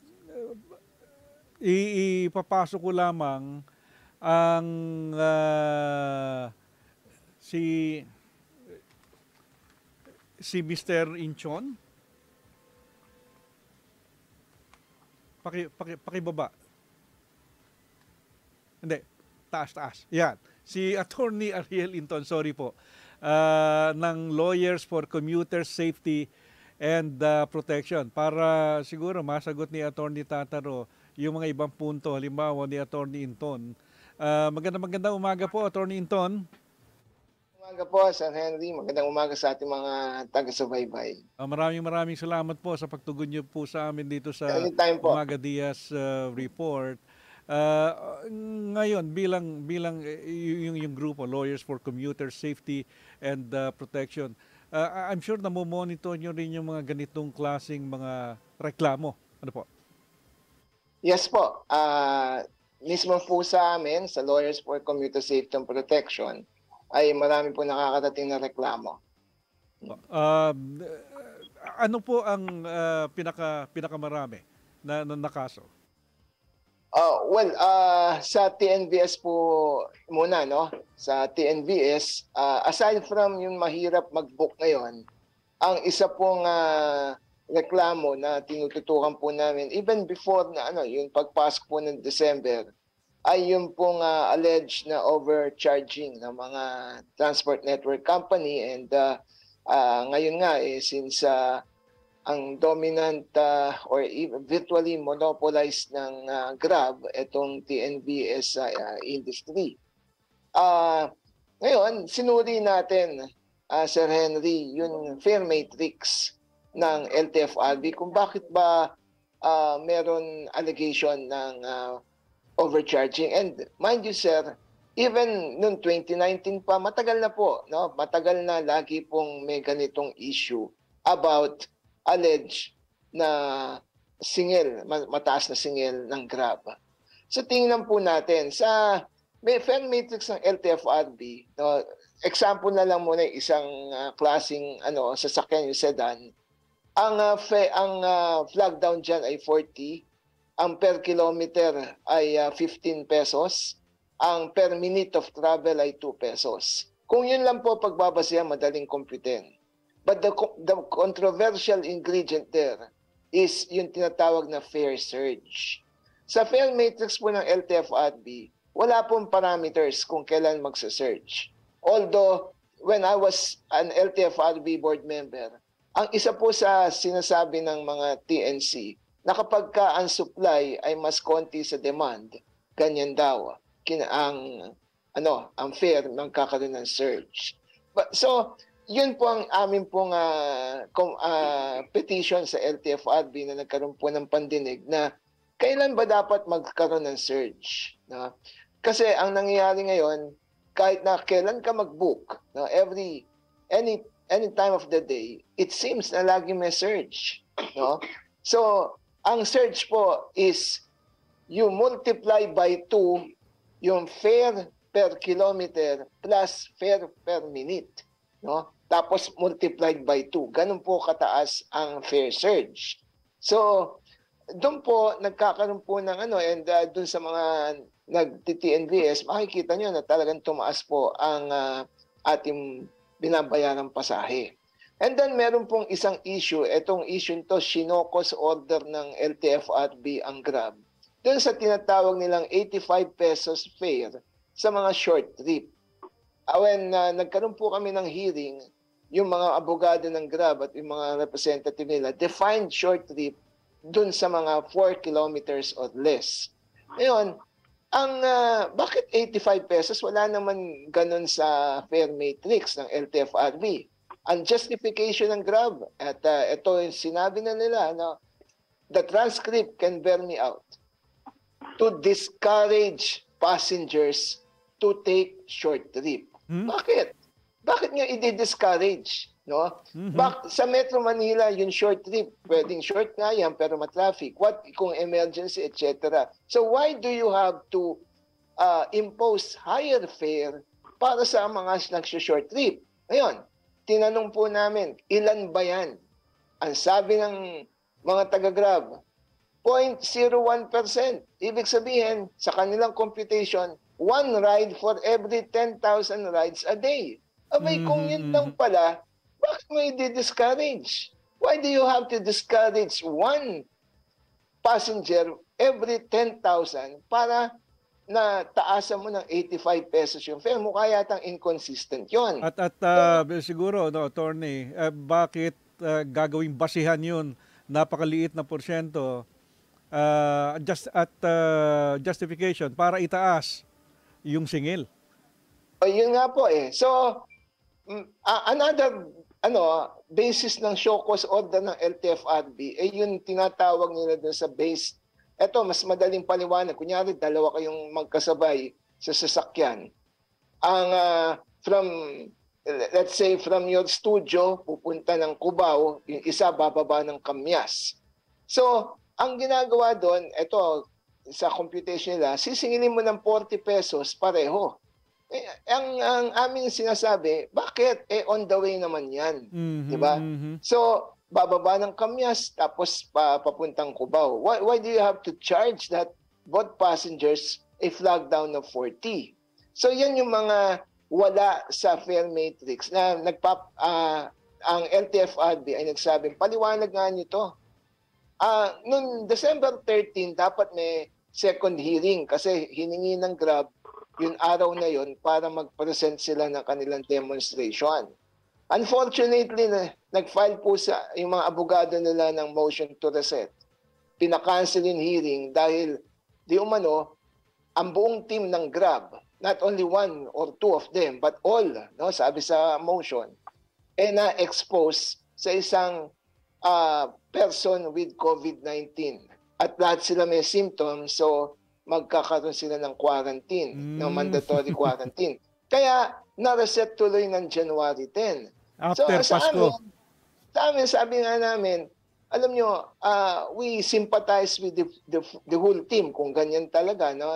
i- ipapasok ko lamang ang ah, si si Mister Inchon paki, paki, pakibaba. Hindi, taas, taas. Yan. Si Attorney Ariel Inton, sorry po, uh, ng Lawyers for Commuter Safety and uh, Protection. Para siguro masagot ni Attorney Tataro yung mga ibang punto, halimbawa ni Attorney Inton. Uh, magandang magandang umaga po, Attorney Inton. Umaga po, Sir Henry. Magandang umaga sa ating mga taga-subaybay. Uh, maraming maraming salamat po sa pagtugon niyo po sa amin dito sa Umaga Diaz uh, report. Uh, ngayon bilang bilang yung yung grupo Lawyers for Commuter Safety and uh, Protection, uh, I'm sure na mo-monitor niyo rin yung mga ganitong klaseng mga reklamo. Ano po? Yes po. Uh, mismo po sa amin sa Lawyers for Commuter Safety and Protection ay marami po nakakarating na reklamo. Uh, ano po ang uh, pinaka pinakamarami na, na, na kaso? Uh, well, uh, sa T N V S po muna, no? Sa T N V S, uh, aside from yung mahirap mag-book ngayon, ang isa pong uh, reklamo na tinututukan po namin, even before na ano, yung pagpasok po ng December, ay yung pong uh, alleged na overcharging ng mga transport network company. And uh, uh, ngayon nga, eh, since uh, ang dominant uh, or even virtually monopolized ng uh, Grab, itong T N V S uh, uh, industry. Uh, ngayon, sinuri natin, uh, Sir Henry, yung fare matrix ng L T F R B kung bakit ba uh, meron allegation ng uh, overcharging. And mind you, sir, even noong twenty nineteen pa, matagal na po, no? Matagal na lagi pong may ganitong issue about alleged na singil, mataas na singil ng Grab. So tingnan po natin, sa may fare matrix ng L T F R B, no, example na lang muna isang uh, klaseng ano, sasakyan yung sedan, ang, uh, fe, ang uh, flag down dyan ay forty, ang per kilometer ay uh, fifteen pesos, ang per minute of travel ay two pesos. Kung yun lang po pagbabasihan, madaling computin. But the, the controversial ingredient there is yung tinatawag na fare surge. Sa fare matrix po ng L T F R B, wala pong parameters kung kailan magsa-surge. Although, when I was an L T F R B board member, ang isa po sa sinasabi ng mga T N C, na kapag ka ang supply ay mas konti sa demand, ganyan daw, kin ang, ano, ang fare magkakaroon ng surge. But, so, yun po ang amin pong uh, com, uh, petition sa L T F R B na nagkaroon po ng pandinig na kailan ba dapat magkaroon ng surge? No? Kasi ang nangyayari ngayon, kahit na kailan ka mag-book, no, every, any, any time of the day, it seems na lagi may surge. No? So, ang surge po is you multiply by two yung fare per kilometer plus fare per minute. No? Tapos multiplied by two. Ganun po kataas ang fare surge. So, doon po nagkakaroon po ng ano, and uh, doon sa mga nag-T N V S, makikita nyo na talagang tumaas po ang uh, ating binabayarang pasahe. And then meron pong isang issue, itong issue to, Shinokos order ng L T F R B ang Grab. Doon sa tinatawag nilang eighty-five pesos fare sa mga short trip. When uh, nagkaroon po kami ng hearing, yung mga abogado ng Grab at yung mga representative nila defined short trip doon sa mga four kilometers or less. Ngayon, ang uh, bakit eighty-five pesos? Wala naman ganun sa fare matrix ng L T F R B. Ang justification ng Grab, at uh, ito yung sinabi na nila, no, the transcript can bear me out, to discourage passengers to take short trip. Hmm? Bakit? Bakit nga i-discourage? No? Mm-hmm. Bak sa Metro Manila, yung short trip, pwedeng short nga yan, pero ma-traffic. What kung emergency, et cetera. So why do you have to uh, impose higher fare para sa mga nag-short trip? Ngayon, tinanong po namin, ilan ba yan? Ang sabi ng mga taga-Grab, zero point zero one percent. Ibig sabihin, sa kanilang computation, one ride for every ten thousand rides a day. Abay, mm-hmm. kung yun lang pala, bakit mo i-discourage? Why do you have to discourage one passenger every ten thousand para na taasan mo ng eighty-five pesos yung fare. Mukha yatang inconsistent yon. At, at uh, siguro, no, attorney, uh, bakit uh, gagawing basihan yun? Napakaliit na porsyento uh, just at uh, justification para itaas yung singil. O, yun nga po eh. So, mm, uh, another ano basis ng show cause order ng L T F R B eh yung tinatawag nila doon sa base. Ito, mas madaling paliwanag. Kunyari, dalawa kayong magkasabay sa sasakyan. Ang uh, from, let's say, from your studio, pupunta ng Cubao, yung isa bababa ng Kamyas. So, ang ginagawa doon, ito, sa computation nila, sisingilin mo ng forty pesos pareho. Eh, ang, ang aming sinasabi, bakit? Eh, on the way naman yan. Mm-hmm, diba? mm-hmm. So, bababa ng Kamyas, tapos pa, papuntang Cubao. Why, why do you have to charge that both passengers a flag down of forty? So, yan yung mga wala sa fare matrix na nagpap, uh, ang L T F R B ay nagsabing, paliwanag nga nyo to. Uh, noong December thirteenth, dapat may second hearing kasi hiningi ng Grab yung araw na yon para mag-present sila ng kanilang demonstration. Unfortunately, na, nag-file po sa yung mga abogado nila ng motion to reset. Pinakancel yung hearing dahil di umano, ang buong team ng Grab, not only one or two of them, but all, no, sabi sa motion, eh na-expose sa isang uh, person with COVID nineteen. At lahat sila may symptoms, so magkakaroon sila ng quarantine, mm. ng mandatory quarantine. Kaya na-reset tuloy ng January tenth. After so, sa Pasko. amin, sa amin, sabi nga namin, alam nyo, uh, we sympathize with the, the, the whole team kung ganyan talaga no,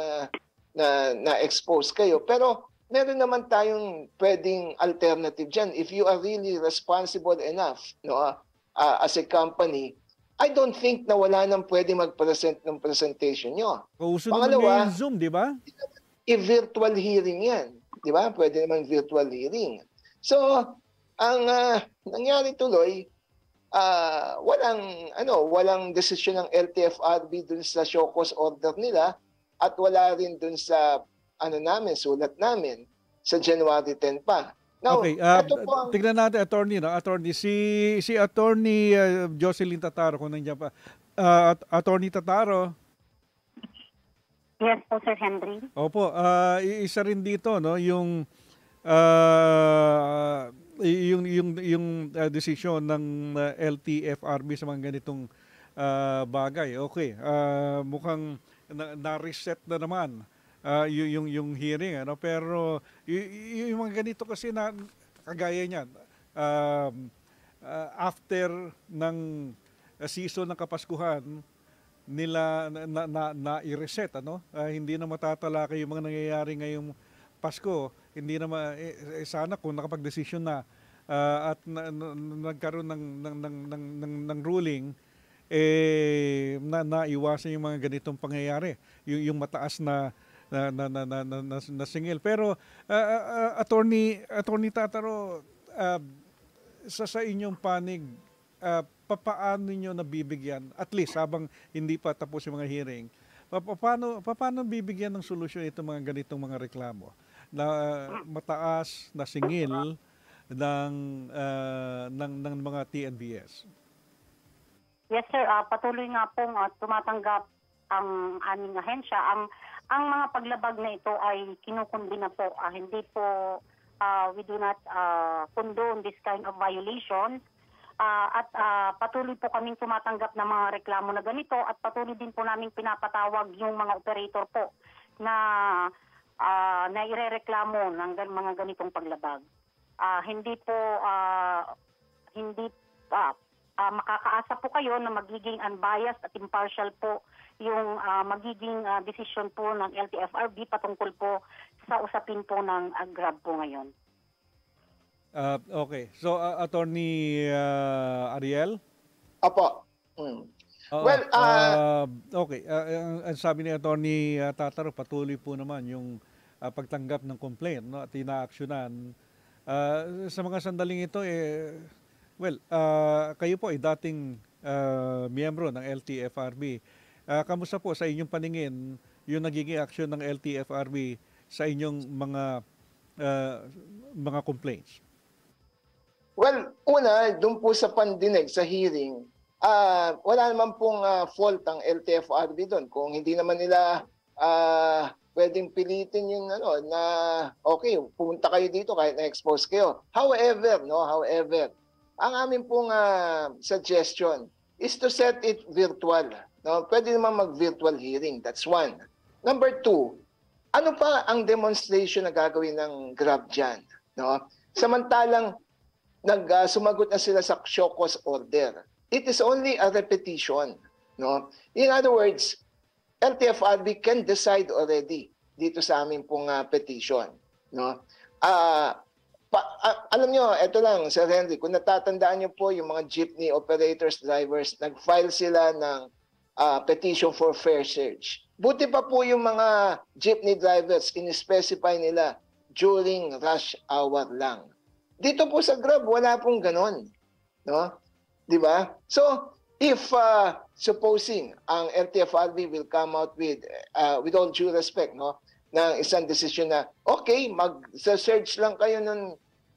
na, na-expose kayo. Pero meron naman tayong pwedeng alternative dyan. If you are really responsible enough no, uh, as a company, I don't think na wala nang pwede mag-present ng presentation nyo. Kauso naman ngayon Zoom, di ba? I-virtual hearing yan. Di ba? Pwede naman virtual hearing. So, ang uh, nangyari tuloy, uh, walang, ano, walang desisyon ng L T F R B dun sa show cause order nila at wala rin dun sa ano namin, sulat namin sa January tenth pa. Now, okay, uh, ang... tignan natin, attorney, no? Attorney, si, si attorney uh, Jocelyn Tataro, kung nandiyan pa. Uh, attorney Tataro. Yes po, Sir Henry. Opo, uh, isa rin dito, no? Yung, uh, yung, yung, yung uh, desisyon ng uh, L T F R B sa mga ganitong uh, bagay. Okay, uh, mukhang na- na-reset na naman. Uh, yung, yung yung hearing ano pero y- yung mga ganito kasi na kagaya niyan uh, uh, after ng season ng Kapaskuhan nila na, na, na, na i-reset ano uh, hindi na matatalakay yung mga nangyayari ngayong Pasko, hindi na ma, eh, eh, sana kung nakapag-desisyon na uh, at na, na, nagkaroon ng ng, ng, ng, ng, ng ruling eh na naiwasan yung mga ganitong pangyayari, yung, yung mataas na na na na na, na, na, na singil. Pero uh, uh, attorney attorney Tataro, uh, sa sa inyong panig, uh, papaano niyo nabibigyan at least habang hindi pa tapos yung mga hearing, paano paano bibigyan ng solusyon itong mga ganitong mga reklamo na uh, mataas na singil ng uh, ng ng mga T N B S? Yes sir, uh, patuloy nga pong uh, tumatanggap ang aming ahensya. Ang ang mga paglabag na ito ay kinukundi na po. Uh, hindi po, uh, we do not uh, condone this kind of violation. Uh, at uh, patuloy po kaming tumatanggap ng mga reklamo na ganito at patuloy din po naming pinapatawag yung mga operator po na uh, na irereklamo ng gan- mga ganitong paglabag. Uh, hindi po, uh, hindi uh, uh, makakaasa po kayo na magiging unbiased at impartial po yung uh, magiging uh, desisyon po ng L T F R B patungkol po sa usapin po ng uh, Grab po ngayon. Uh, okay. So, uh, Attorney uh, Ariel? Apo. Mm. Uh, well, uh, uh, okay. Uh, ang, ang sabi ni Attorney uh, Tataro, patuloy po naman yung uh, pagtanggap ng complaint, no, at inaaksyonan. Uh, sa mga sandaling ito, eh, well, uh, kayo po ay dating uh, miyembro ng L T F R B. Ah, kamusta po sa inyong paningin yung nagiging aksyon ng L T F R B sa inyong mga ah, mga complaints? Well, una, doon po sa pandinig, sa hearing, ah wala naman pong ah, fault ang L T F R B doon. Kung hindi naman nila ah, pwedeng pilitin yung ano, na okay, pumunta kayo dito kahit na-expose kayo. However, no, however, ang amin pong ah, suggestion is to set it virtual. No? Pwede naman mag-virtual hearing. That's one. Number two, ano pa ang demonstration na gagawin ng Grab dyan? No? Samantalang nag, uh, sumagot na sila sa show cause order. It is only a repetition. No? In other words, L T F R B can decide already dito sa aming pong uh, petition. No? Uh, pa, uh, alam nyo, ito lang, Sir Henry, kung natatandaan nyo po yung mga jeepney operators, drivers, nag-file sila ng uh, petition for fair search. Buti pa po yung mga jeepney drivers, in-specify nila during rush hour lang. Dito po sa Grab, wala pong ganon. No? Di ba? So, if uh, supposing ang L T F R B will come out with, uh, with all due respect, no, ng isang decision na, okay, mag-search lang kayo nun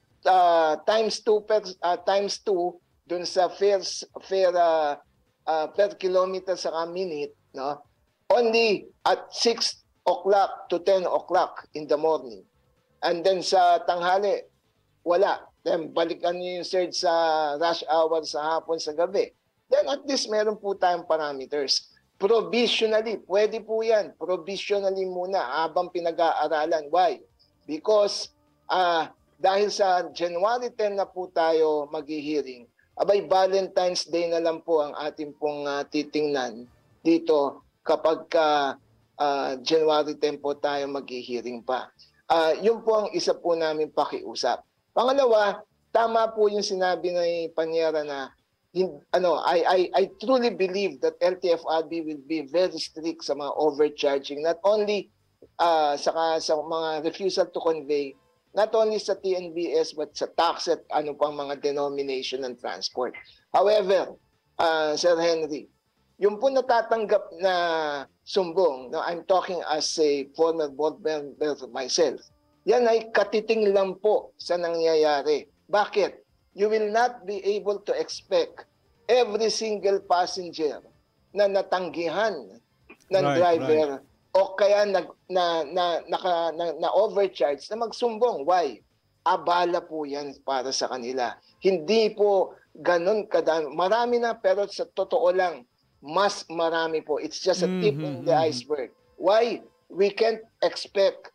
uh, times two per, uh, times two dun sa fair, fair uh, uh, per kilometer sa minute, no? Only at six o'clock to ten o'clock in the morning. And then sa tanghali, wala. Then balikan niyo yung search sa rush hour sa hapon, sa gabi. Then at least meron po tayong parameters. Provisionally, pwede po yan. Provisionally muna habang pinag-aaralan. Why? Because uh, dahil sa January tenth na po tayo mag-hearing, abay Valentine's Day na lang po ang ating pong uh, titingnan dito kapag ka, uh, January tenth po tayo mag-hearing pa. Uh, yun po ang isa po namin pakiusap. Pangalawa, tama po yung sinabi ni Panyera na in, ano, I, I, I truly believe that L T F R B will be very strict sa mga overcharging, not only uh, sa, sa mga refusal to convey, not only sa T N V S but sa tax at ano pang mga denomination ng transport. However, uh, Sir Henry, yung po natatanggap na sumbong, no, I'm talking as a former board member myself, yan ay katiting lang po sa nangyayari. Bakit? You will not be able to expect every single passenger na natanggihan ng Right, driver right. o kaya nag, na, na, naka, na, na overcharge na magsumbong. Why? Abala po yan para sa kanila. Hindi po ganun kadami. Marami na pero sa totoo lang, mas marami po. It's just a tip Mm-hmm, in the mm-hmm. iceberg. Why? We can't expect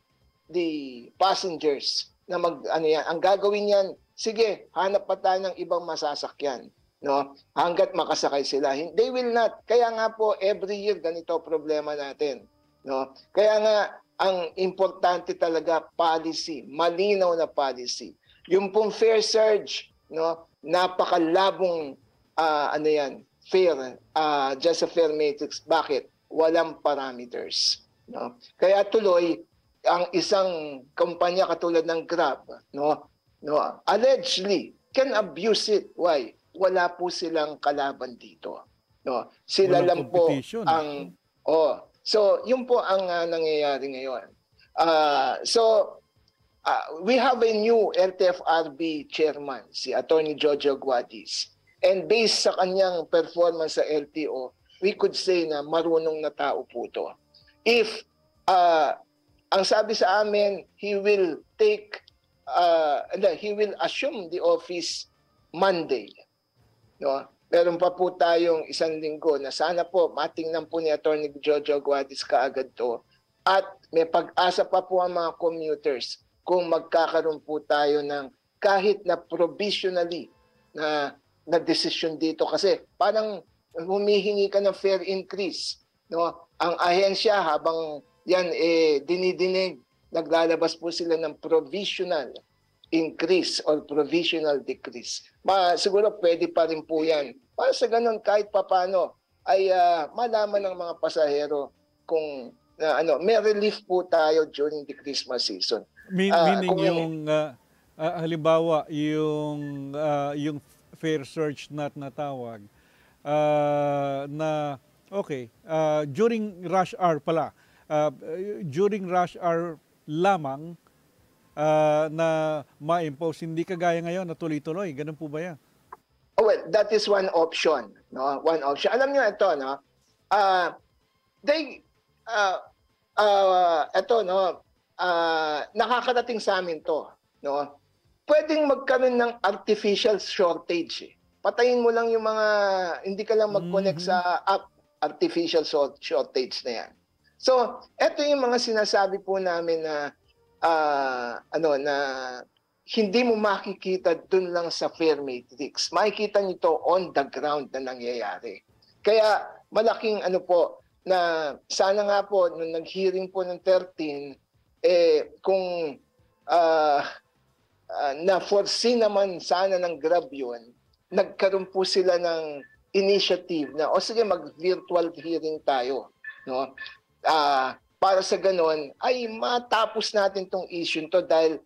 the passengers na mag ano yan. Ang gagawin yan, sige, hanap pa tayo ng ibang masasakyan, no? Hangga't makasakay sila. They will not. Kaya nga po every year ganito problema natin, no? Kaya nga ang importante talaga policy, malinaw na policy. Yung pong fair surge, no? Napakalabong uh, ano yan, fair, uh, just a fair matrix. Bakit? Walang parameters, no? Kaya tuloy ang isang kumpanya katulad ng Grab, no? No, allegedly can abuse it. Why? Wala po silang kalaban dito. No, sila Walang lang po competition. ang oh. So, yun po ang uh, nangyayari ngayon. Uh, so, uh, we have a new L T F R B chairman, si Attorney Jojo Guadis. And based sa kanyang performance sa L T O, we could say na marunong na tao po to. If uh, ang sabi sa amin, he will take Uh, he will assume the office Monday. No? Meron pa po tayong isang linggo na sana po matingnan po ni Attorney Jojo Guadis kaagad to. At may pag-asa pa po ang mga commuters kung magkakaroon po tayo ng kahit na provisionally na, na decision dito. Kasi parang humihingi ka ng fair increase. No? Ang ahensya habang yan eh, dinidinig, naglalabas po sila ng provisional increase or provisional decrease. Ma, siguro pwede pa rin po yan. Para sa ganun, kahit papano, ay uh, malaman ng mga pasahero kung uh, ano, may relief po tayo during the Christmas season. Mean, Uh, meaning kung- yung, uh, uh, halimbawa, yung, uh, yung fair search na natawag, uh, na Okay. Uh, during rush hour pala. Uh, during rush hour lamang uh, na ma-impose, hindi kagaya ngayon na tuloy-tuloy. Ganun po ba yan? Oh, well, that is one option, no? One option. Alam niyo ito, no? Uh, they uh, uh, ito, no? Uh, nakakarating sa amin to, no? Pwedeng magkaroon ng artificial shortage. Eh. Patayin mo lang yung mga hindi ka lang mag-connect mm-hmm. sa app, artificial shortage na yan. So, ito yung mga sinasabi po namin na uh, ano na hindi mo makikita dun lang sa fair matrix. Makikita nito on the ground na nangyayari. Kaya malaking ano po na sana nga po nung nag-hearing po ng thirteen eh kung uh, uh, na-foresee naman sana ng Grab yun, nagkaroon po sila ng initiative na o sige mag-virtual hearing tayo, no? Uh, para sa ganon ay matapos natin tong issue to dahil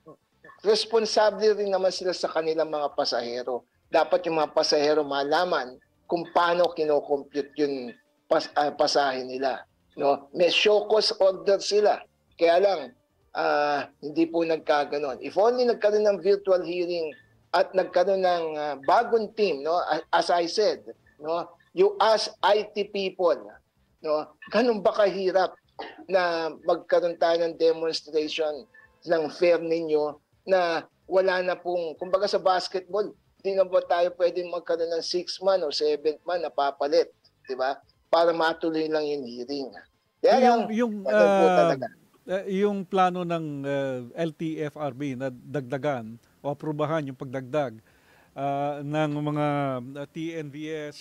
responsable rin naman sila sa kanilang mga pasahero. Dapat yung mga pasahero malaman kung paano kino-compute yung pas, uh, pasahe nila, no? May show cause order sila. Kaya lang uh, hindi po nagkaganon. If only nagkaroon ng virtual hearing at nagkaroon ng uh, bagong team, no? As I said, no? You ask I T people, no? Ganun ba kahirap na magkaroon tayo ng demonstration ng fair ninyo na wala na pong, kumbaga sa basketball, hindi na ba tayo pwedeng magkaroon ng six man o seventh man na papalit, di ba? Para matuloy lang yung hearing. Kaya yung, lang, yung, uh, uh, yung plano ng uh, L T F R B na dagdagan o aprubahan yung pagdagdag uh, ng mga uh, T N V S,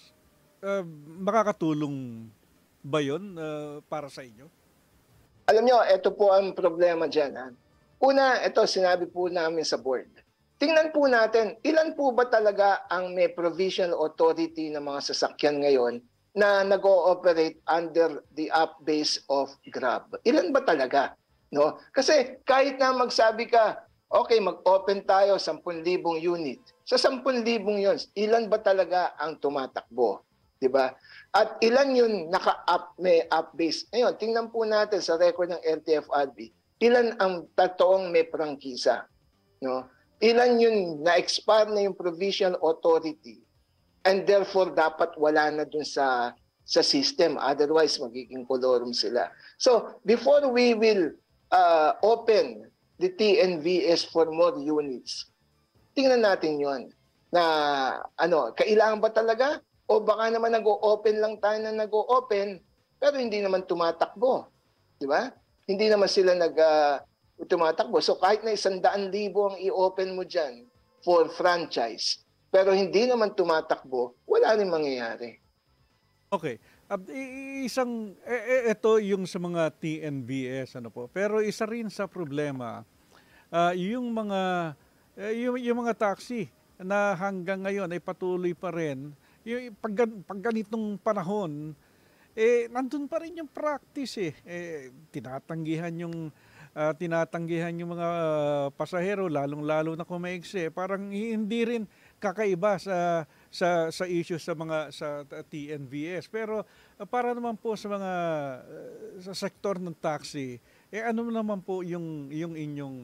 uh, makakatulong ba yun uh, para sa inyo? Alam nyo, ito po ang problema dyan. Ha? Una, ito sinabi po namin sa board. Tingnan po natin, ilan po ba talaga ang may provisional authority ng mga sasakyan ngayon na nag-ooperate under the app base of Grab? Ilan ba talaga? No? Kasi kahit na magsabi ka, okay, mag-open tayo ten thousand unit. Sa ten thousand yun, ilan ba talaga ang tumatakbo? Diba? At ilan yun naka-app, may app-based. Ngayon, tingnan po natin sa record ng L T F R B, ilan ang totoong may prangkisa. No? Ilan yun na-expire na yung provisional authority and therefore dapat wala na dun sa, sa system. Otherwise, magiging kolorum sila. So, before we will uh, open the T N V S for more units, tingnan natin yon na ano, kailangan ba talaga? O baka naman nag-o-open lang tayo na nag-o-open pero hindi naman tumatakbo. Di ba? Hindi naman sila nag, uh, tumatakbo. So kahit na isang daan libo ang i-open mo dyan for franchise, pero hindi naman tumatakbo, wala rin mangyayari. Okay. Uh, isang, eh, ito yung sa mga T N V S, ano po. Pero isa rin sa problema, uh, yung mga, uh, yung, yung mga taxi na hanggang ngayon ay patuloy pa rin, yung pag, pag ganitong panahon, eh, nandun pa rin yung practice eh. eh tinatanggihan yung, uh, tinatanggihan yung mga uh, pasahero, lalong-lalo na kumaigsi. Parang hindi rin kakaiba sa sa sa issue sa mga sa T N V S. Pero uh, para naman po sa mga uh, sa sektor ng taxi, eh ano naman po yung yung inyong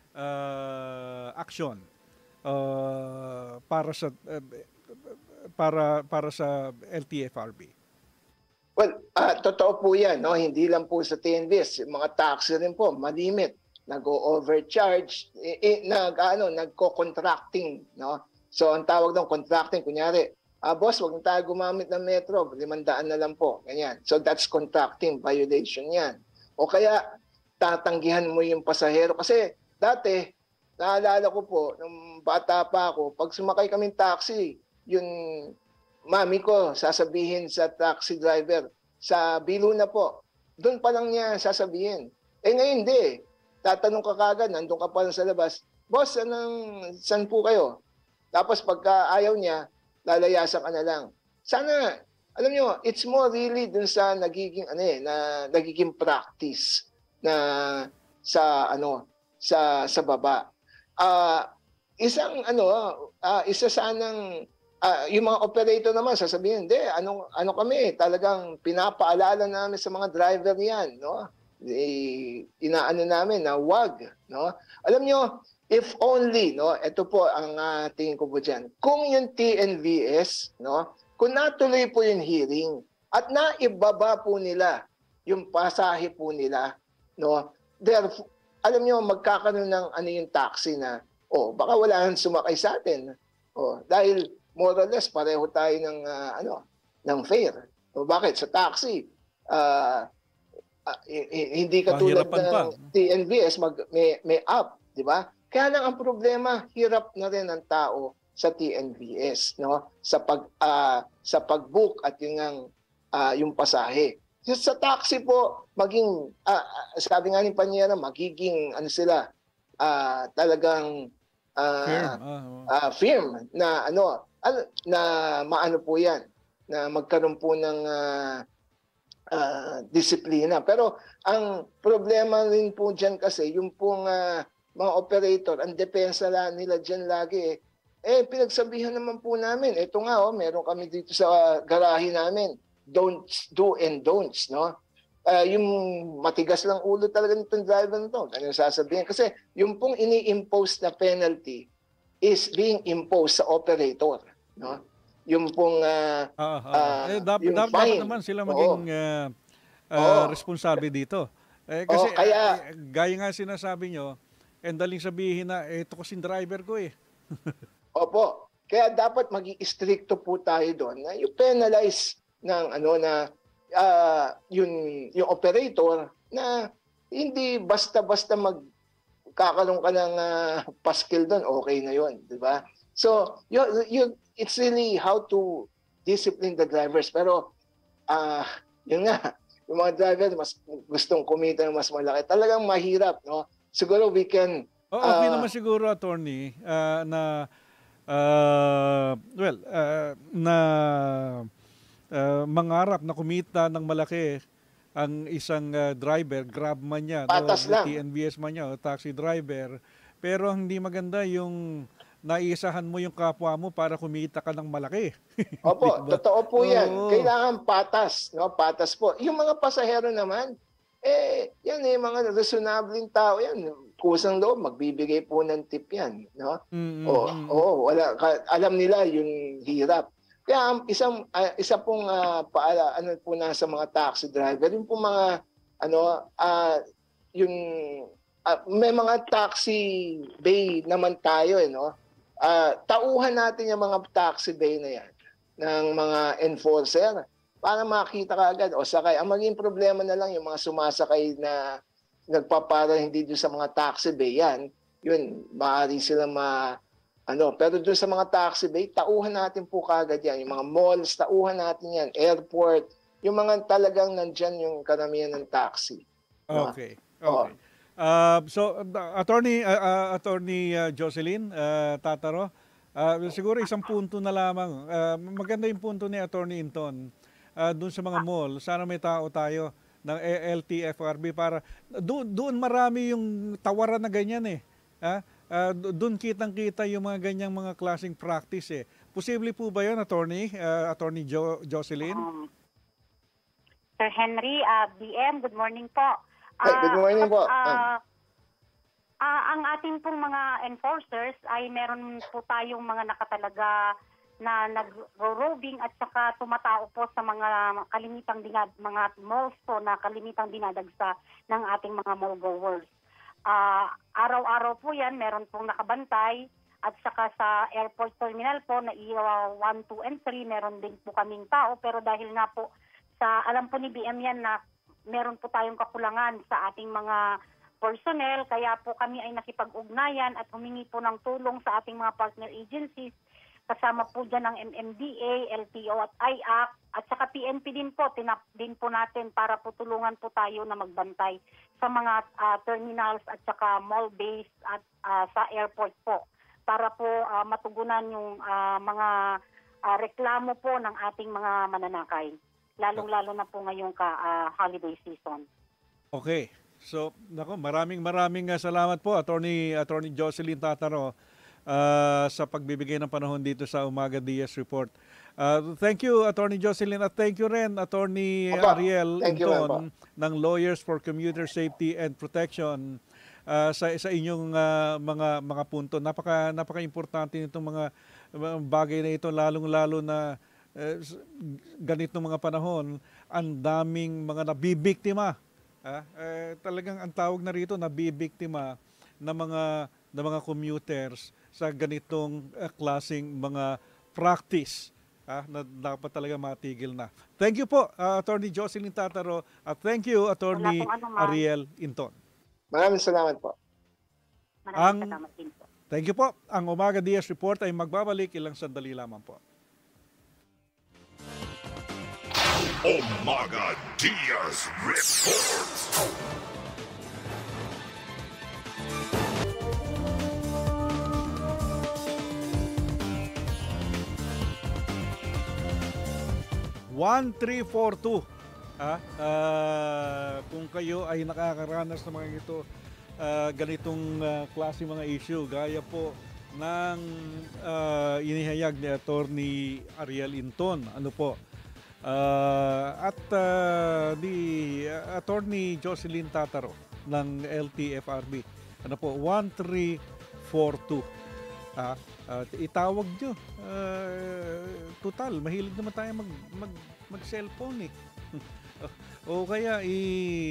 uh, action uh, para sa uh, para para sa L T F R B? Well, uh, totoo po yan, no? Hindi lang po sa T N V S, mga taxi rin po, malimit, nag-overcharge, eh, eh, nag, ano, nagko-contracting, no? So, ang tawag ng contracting, kunyari, ah, boss, wag na tayo gumamit ng metro, limandaan na lang po, ganyan. So, that's contracting, violation yan. O kaya, tatanggihan mo yung pasahero. Kasi, dati, naalala ko po, nung bata pa ako, pag sumakay kaming taxi, yung mami ko sasabihin sa taxi driver, sa bilo na po, doon pa lang niya sasabihin. Eh ngayon hindi. Tatanong ka kagad, nandun ka pa lang sa labas, boss, anong, saan po kayo? Tapos pagka ayaw niya, lalayasan ka na lang. Sana, alam nyo, it's more really dun sa nagiging, ano eh, na nagiging practice na sa, ano, sa, sa baba. Ah, uh, isang, ano, uh, isa sanang ah, yung mga operator naman sasabihin, hindi, anong, ano kami, talagang pinapaalala namin sa mga driver yan, no? I, inaano namin na wag, no? Alam nyo, if only, no, ito po ang uh, tingin ko po dyan, kung yung T N V S, no, kung natuloy po yung hearing at naibaba po nila yung pasahe po nila, no, therefore, alam nyo, magkakaroon ng ano yung taxi na, oh, baka wala nang sumakay sa atin. Oh, dahil more or less pareho tayo ng uh, ano, ng fare. O bakit sa taxi? Uh, uh, hindi katulad Pahirapan ng pa. T N V S mag may may app, di ba? Kaya lang ang problema, hirap na rin ang tao sa T N V S, no? Sa pag uh, sa pag-book at yung ang uh, yung pasahe. Sa taxi po, maging uh, sabi nga ni Panyera, magiging ano sila, uh, talagang uh, Firm. Ah, oh. uh, firm na ano, ano na maano po 'yan, na magkaroon po ng uh, uh, disiplina. Pero ang problema rin po diyan kasi yung pong uh, mga operator, ang depensa lang nila diyan lagi eh, eh pinagsabihan naman po namin, ito nga oh, meron kami dito sa uh, garahe namin, don'ts, do and don'ts, no? Uh, yung matigas lang ulo talaga nitong driver nito. Ano sasabihin? Kasi yung pong ini-impose na penalty is being imposed sa operator, no? Yung pong uh, Ah, ah. uh, eh, dapat, yung dapat, dapat fine. naman sila Oo. maging uh, uh, Oo. responsable dito. Eh, kasi Oo, kaya- eh, gaya nga sinasabi nyo, and daling sabihin na, eh, ito kasing driver ko eh. Opo. Kaya dapat maging stricto po tayo doon na yung penalize ng ano na uh, yung yung operator na hindi basta-basta magkakaroon ka ng uh, paskil doon, okay na 'yon, di ba? So, you, you, it's really how to discipline the drivers. Pero, ah, uh, yun nga, yung mga driver mas gustong kumita ng mas malaki. Talagang mahirap, no? Siguro we can... O, okay ah, naman siguro, attorney, uh, na, uh, well, uh, na uh, mangarap na kumita ng malaki ang isang uh, driver, grab man yan, Patas o lang. T N V S man yan, o taxi driver. Pero hindi maganda yung naisahan mo yung kapwa mo para kumita ka ng malaki. Opo, Diba? totoo po yan. Oo. Kailangan patas, no? Patas po. Yung mga pasahero naman, eh, yan eh, mga reasonabling tao yan. Kusang loob, magbibigay po ng tip yan, no? Mm, Oo, mm, mm. oo, wala, ka- alam nila yung hirap. Kaya ang isang, ah, isa pong uh, paala, ano po na sa mga taxi driver, yung po mga, ano, ah, yung, ah, may mga taxi bay naman tayo, eh, no? Uh, tauhan natin yung mga taxi bay na yan ng mga enforcer para makita ka agad o sakay. Ang maging problema na lang yung mga sumasakay na nagpapara hindi doon sa mga taxi bay yan. Yun, maaari sila ma... Ano, pero doon sa mga taxi bay, tauhan natin po kagad yan. Yung mga malls, tauhan natin yan. Airport, yung mga talagang nandyan yung karamihan ng taxi. No? Okay. Oo. Okay. Uh, so, uh, Attorney uh, uh, Attorney uh, Jocelyn uh, Tataro, uh, siguro isang punto na lamang. Uh, maganda yung punto ni Attorney Inton. Uh, doon sa mga mall, sana may tao tayo ng L T F R B para doon doon marami yung tawaran na ganyan eh. Ha? Uh, doon kitang-kita yung mga ganyang mga klaseng practice eh. Posible po ba 'yon, Attorney uh, Attorney jo- Jocelyn? Um, Sir Henry, uh, B M, good morning po. Ay, good morning po. Uh, uh, ang ating pong mga enforcers ay meron po tayong mga nakatalaga na nag-roving at saka tumatao po sa mga kalimitang dinad, mga malls po na kalimitang dinadagsa ng ating mga mall goers. Uh, araw-araw po yan, meron pong nakabantay at saka sa airport terminal po na I A one, two, and three, meron din po kaming tao pero dahil nga po sa alam po ni B M yan na meron po tayong kakulangan sa ating mga personnel, kaya po kami ay nakipag-ugnayan at humingi po ng tulong sa ating mga partner agencies, kasama po dyan ng M M D A, L T O at I A C, at saka P N P din po, tinap din po natin para po tulungan po tayo na magbantay sa mga uh, terminals at saka mall base at uh, sa airport po, para po uh, matugunan yung uh, mga uh, reklamo po ng ating mga mananakay. Lalong-lalo na po ngayong ka, uh, holiday season. Okay. So, nako, maraming maraming uh, salamat po, Attorney Attorney Jocelyn Tataro. ah, sa pagbibigay ng panahon dito sa Umaga Diaz Report. Uh, thank you, Attorney Jocelyn, at thank you rin, Attorney Opo. Ariel Thank you, Inton ng Lawyers for Commuter Safety and Protection uh, sa sa inyong uh, mga mga punto. Napaka napaka-importante nitong mga mga bagay na ito, lalong-lalo na uh, ganitong mga panahon, ang daming mga nabibiktima. Ah, eh, talagang ang tawag na rito, nabibiktima ng mga ng mga commuters sa ganitong uh, klaseng mga practice. Ah, na dapat talaga matigil na. Thank you po, uh, Attorney Jocelyn Tataro, at thank you, Attorney Wala pong anuman. Ariel Inton. Maraming salamat po. Maraming Ang- salamat din po. Thank you po. Ang Umaga Diaz Report ay magbabalik ilang sandali lamang po. Umaga Diaz Report. one three four two. Ah, ah, kung kayo ay nakakaranas ng mga ito, ah, ganitong ah, klase mga issue, gaya po ng ah, inihayag ni Attorney Ariel Inton, ano po, ah, at ah, ni ah, Attorney Jocelyn Tataro ng L T F R B, ano po, one three four two. Ah, at itawag nyo. Uh, total, mahilig naman tayo mag, mag, mag-cellphone eh. O kaya i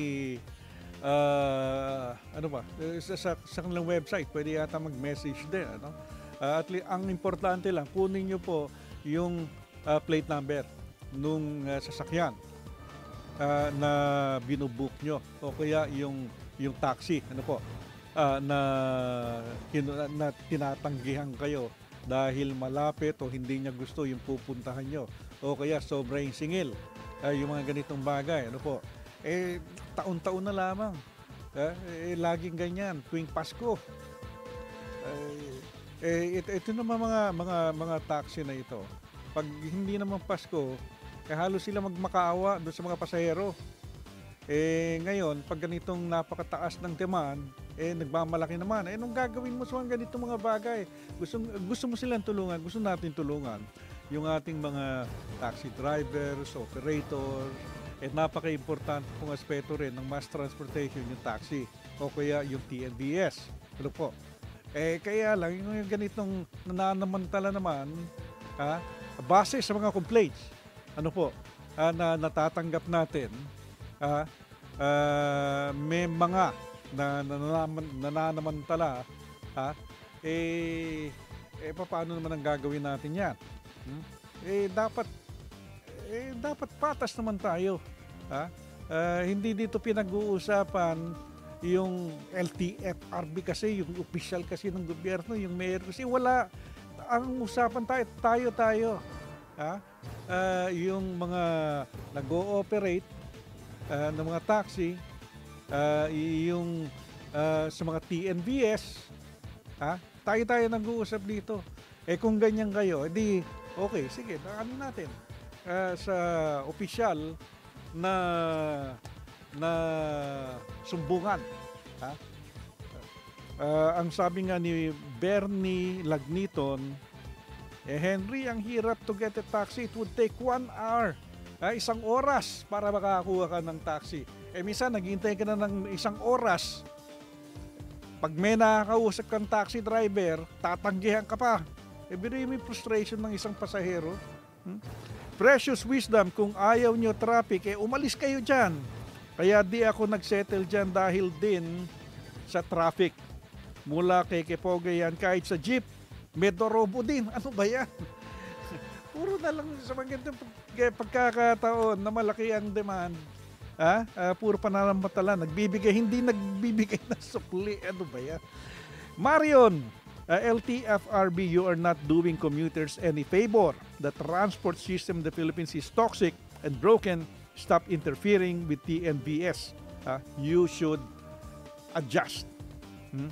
uh, ano ba, sa, sa, sa kanilang website, pwede yata mag-message din. Ano? Uh, at li- ang importante lang, kunin nyo po yung uh, plate number nung uh, sasakyan uh, na binubook nyo. O kaya yung, yung taxi, ano po, uh, na, na, na tinatanggihan kayo dahil malapit o hindi niya gusto yung pupuntahan nyo. O kaya sobrang singil. Uh, yung mga ganitong bagay. Ano po? Eh, taon-taon na lamang. Uh, eh, laging ganyan. Tuwing Pasko. Uh, eh, ito, ito naman mga, mga, mga taxi na ito. Pag hindi naman Pasko, eh, halos sila magmakaawa doon sa mga pasahero. Eh, ngayon, pag ganitong napakataas ng demand, eh, nagmamalaki naman. Eh, nung gagawin mo sa mga ganitong mga bagay, gusto, gusto mo silang tulungan, gusto natin tulungan yung ating mga taxi drivers, operators, eh, napaka-importante pong aspeto rin ng mass transportation, yung taxi, o kaya yung T N V S. Ano po? Eh, kaya lang, yung ganitong nananamantala naman, ha, base sa mga complaints, ano po, ah, na natatanggap natin, ah, ah, may mga na nananaman, nananamantala, ha, eh, eh, paano naman ang gagawin natin yan? Hmm? Eh, dapat, eh, dapat patas naman tayo, ha? Ah, hindi dito pinag-uusapan yung L T F R B kasi, yung official kasi ng gobyerno, yung mayor kasi wala. Ang usapan tayo, tayo, tayo. Ha? Ah, yung mga nag-ooperate uh, ng mga taxi, uh, yung uh, sa mga T N V S, ha? Tayo tayo nag-uusap dito. Eh kung ganyan kayo, edi okay, sige, ano natin uh, sa opisyal na na sumbungan, ha? Uh, ang sabi nga ni Bernie Lagniton, eh Henry, ang hirap to get a taxi. It would take one hour. Ah, isang oras para makakuha ka ng taxi. Eh minsan, naghihintay ka na ng isang oras. Pag may nakakausap kang taxi driver, tatanggihan ka pa. Eh biruin mo yung frustration ng isang pasahero. Hmm? Precious wisdom, kung ayaw nyo traffic, eh umalis kayo dyan. Kaya di ako nagsettle dyan dahil din sa traffic. Mula kay Kepoge yan, kahit sa jeep, medorobo din. Ano ba yan? Puro na lang sa mga ganitong pagkakataon na malaki ang demand. Ha? Uh, puro pananamatala. Nagbibigay, hindi nagbibigay ng sukli. Ano ba yan? Marion, uh, L T F R B, you are not doing commuters any favor. The transport system in the Philippines is toxic and broken. Stop interfering with T N V S. Uh, you should adjust. Hmm?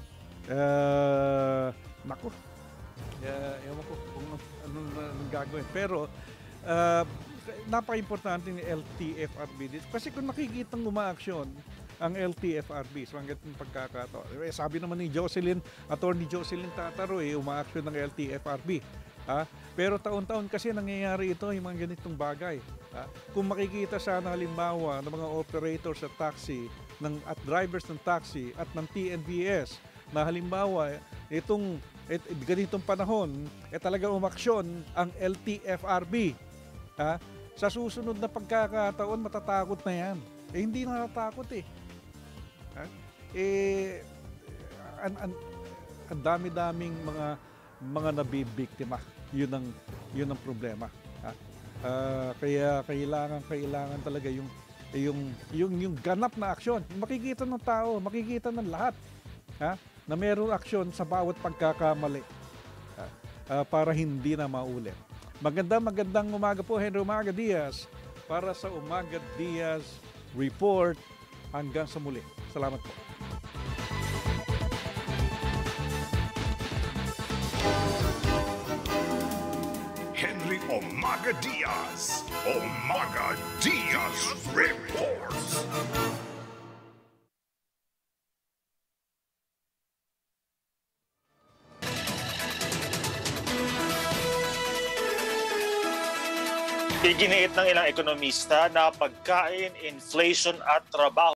Uh, naku. Uh, ewan ko kung anong, anong gagawin. Pero, uh, napaka-importante ni L T F R B dito. Kasi kung nakikitang umaaksyon, ang L T F R B sa mga ganitong pagkakataon. Eh, sabi naman ni Jocelyn, Attorney Jocelyn Tataro, eh, uma-action ng L T F R B. Ha? Pero taon-taon kasi nangyayari ito, yung mga ganitong bagay. Ha? Kung makikita sana halimbawa ng mga operators sa taxi ng, at drivers ng taxi at ng T N V S na halimbawa itong et, ganitong panahon, eh talaga umaksyon ang L T F R B. Ha? Sa susunod na pagkakataon, matatakot na yan. Eh hindi natatakot eh. Ha? Eh, an, an, ang dami-daming mga mga nabibiktima. Yun ang yun ang problema. Ha? Uh, kaya kailangan kailangan talaga yung yung yung yung ganap na aksyon. Makikita ng tao, makikita ng lahat. Ha? Na mayroong aksyon sa bawat pagkakamali. Ha? Uh, para hindi na maulit. Magandang magandang umaga po, Henry Umaga Diaz, para sa Umaga Diaz Report. Hanggang sa muli. Salamat po. Henry Umaga Diaz. Umaga Diaz Reports. Iginiit ng ilang ekonomista na pagkain, inflation at trabaho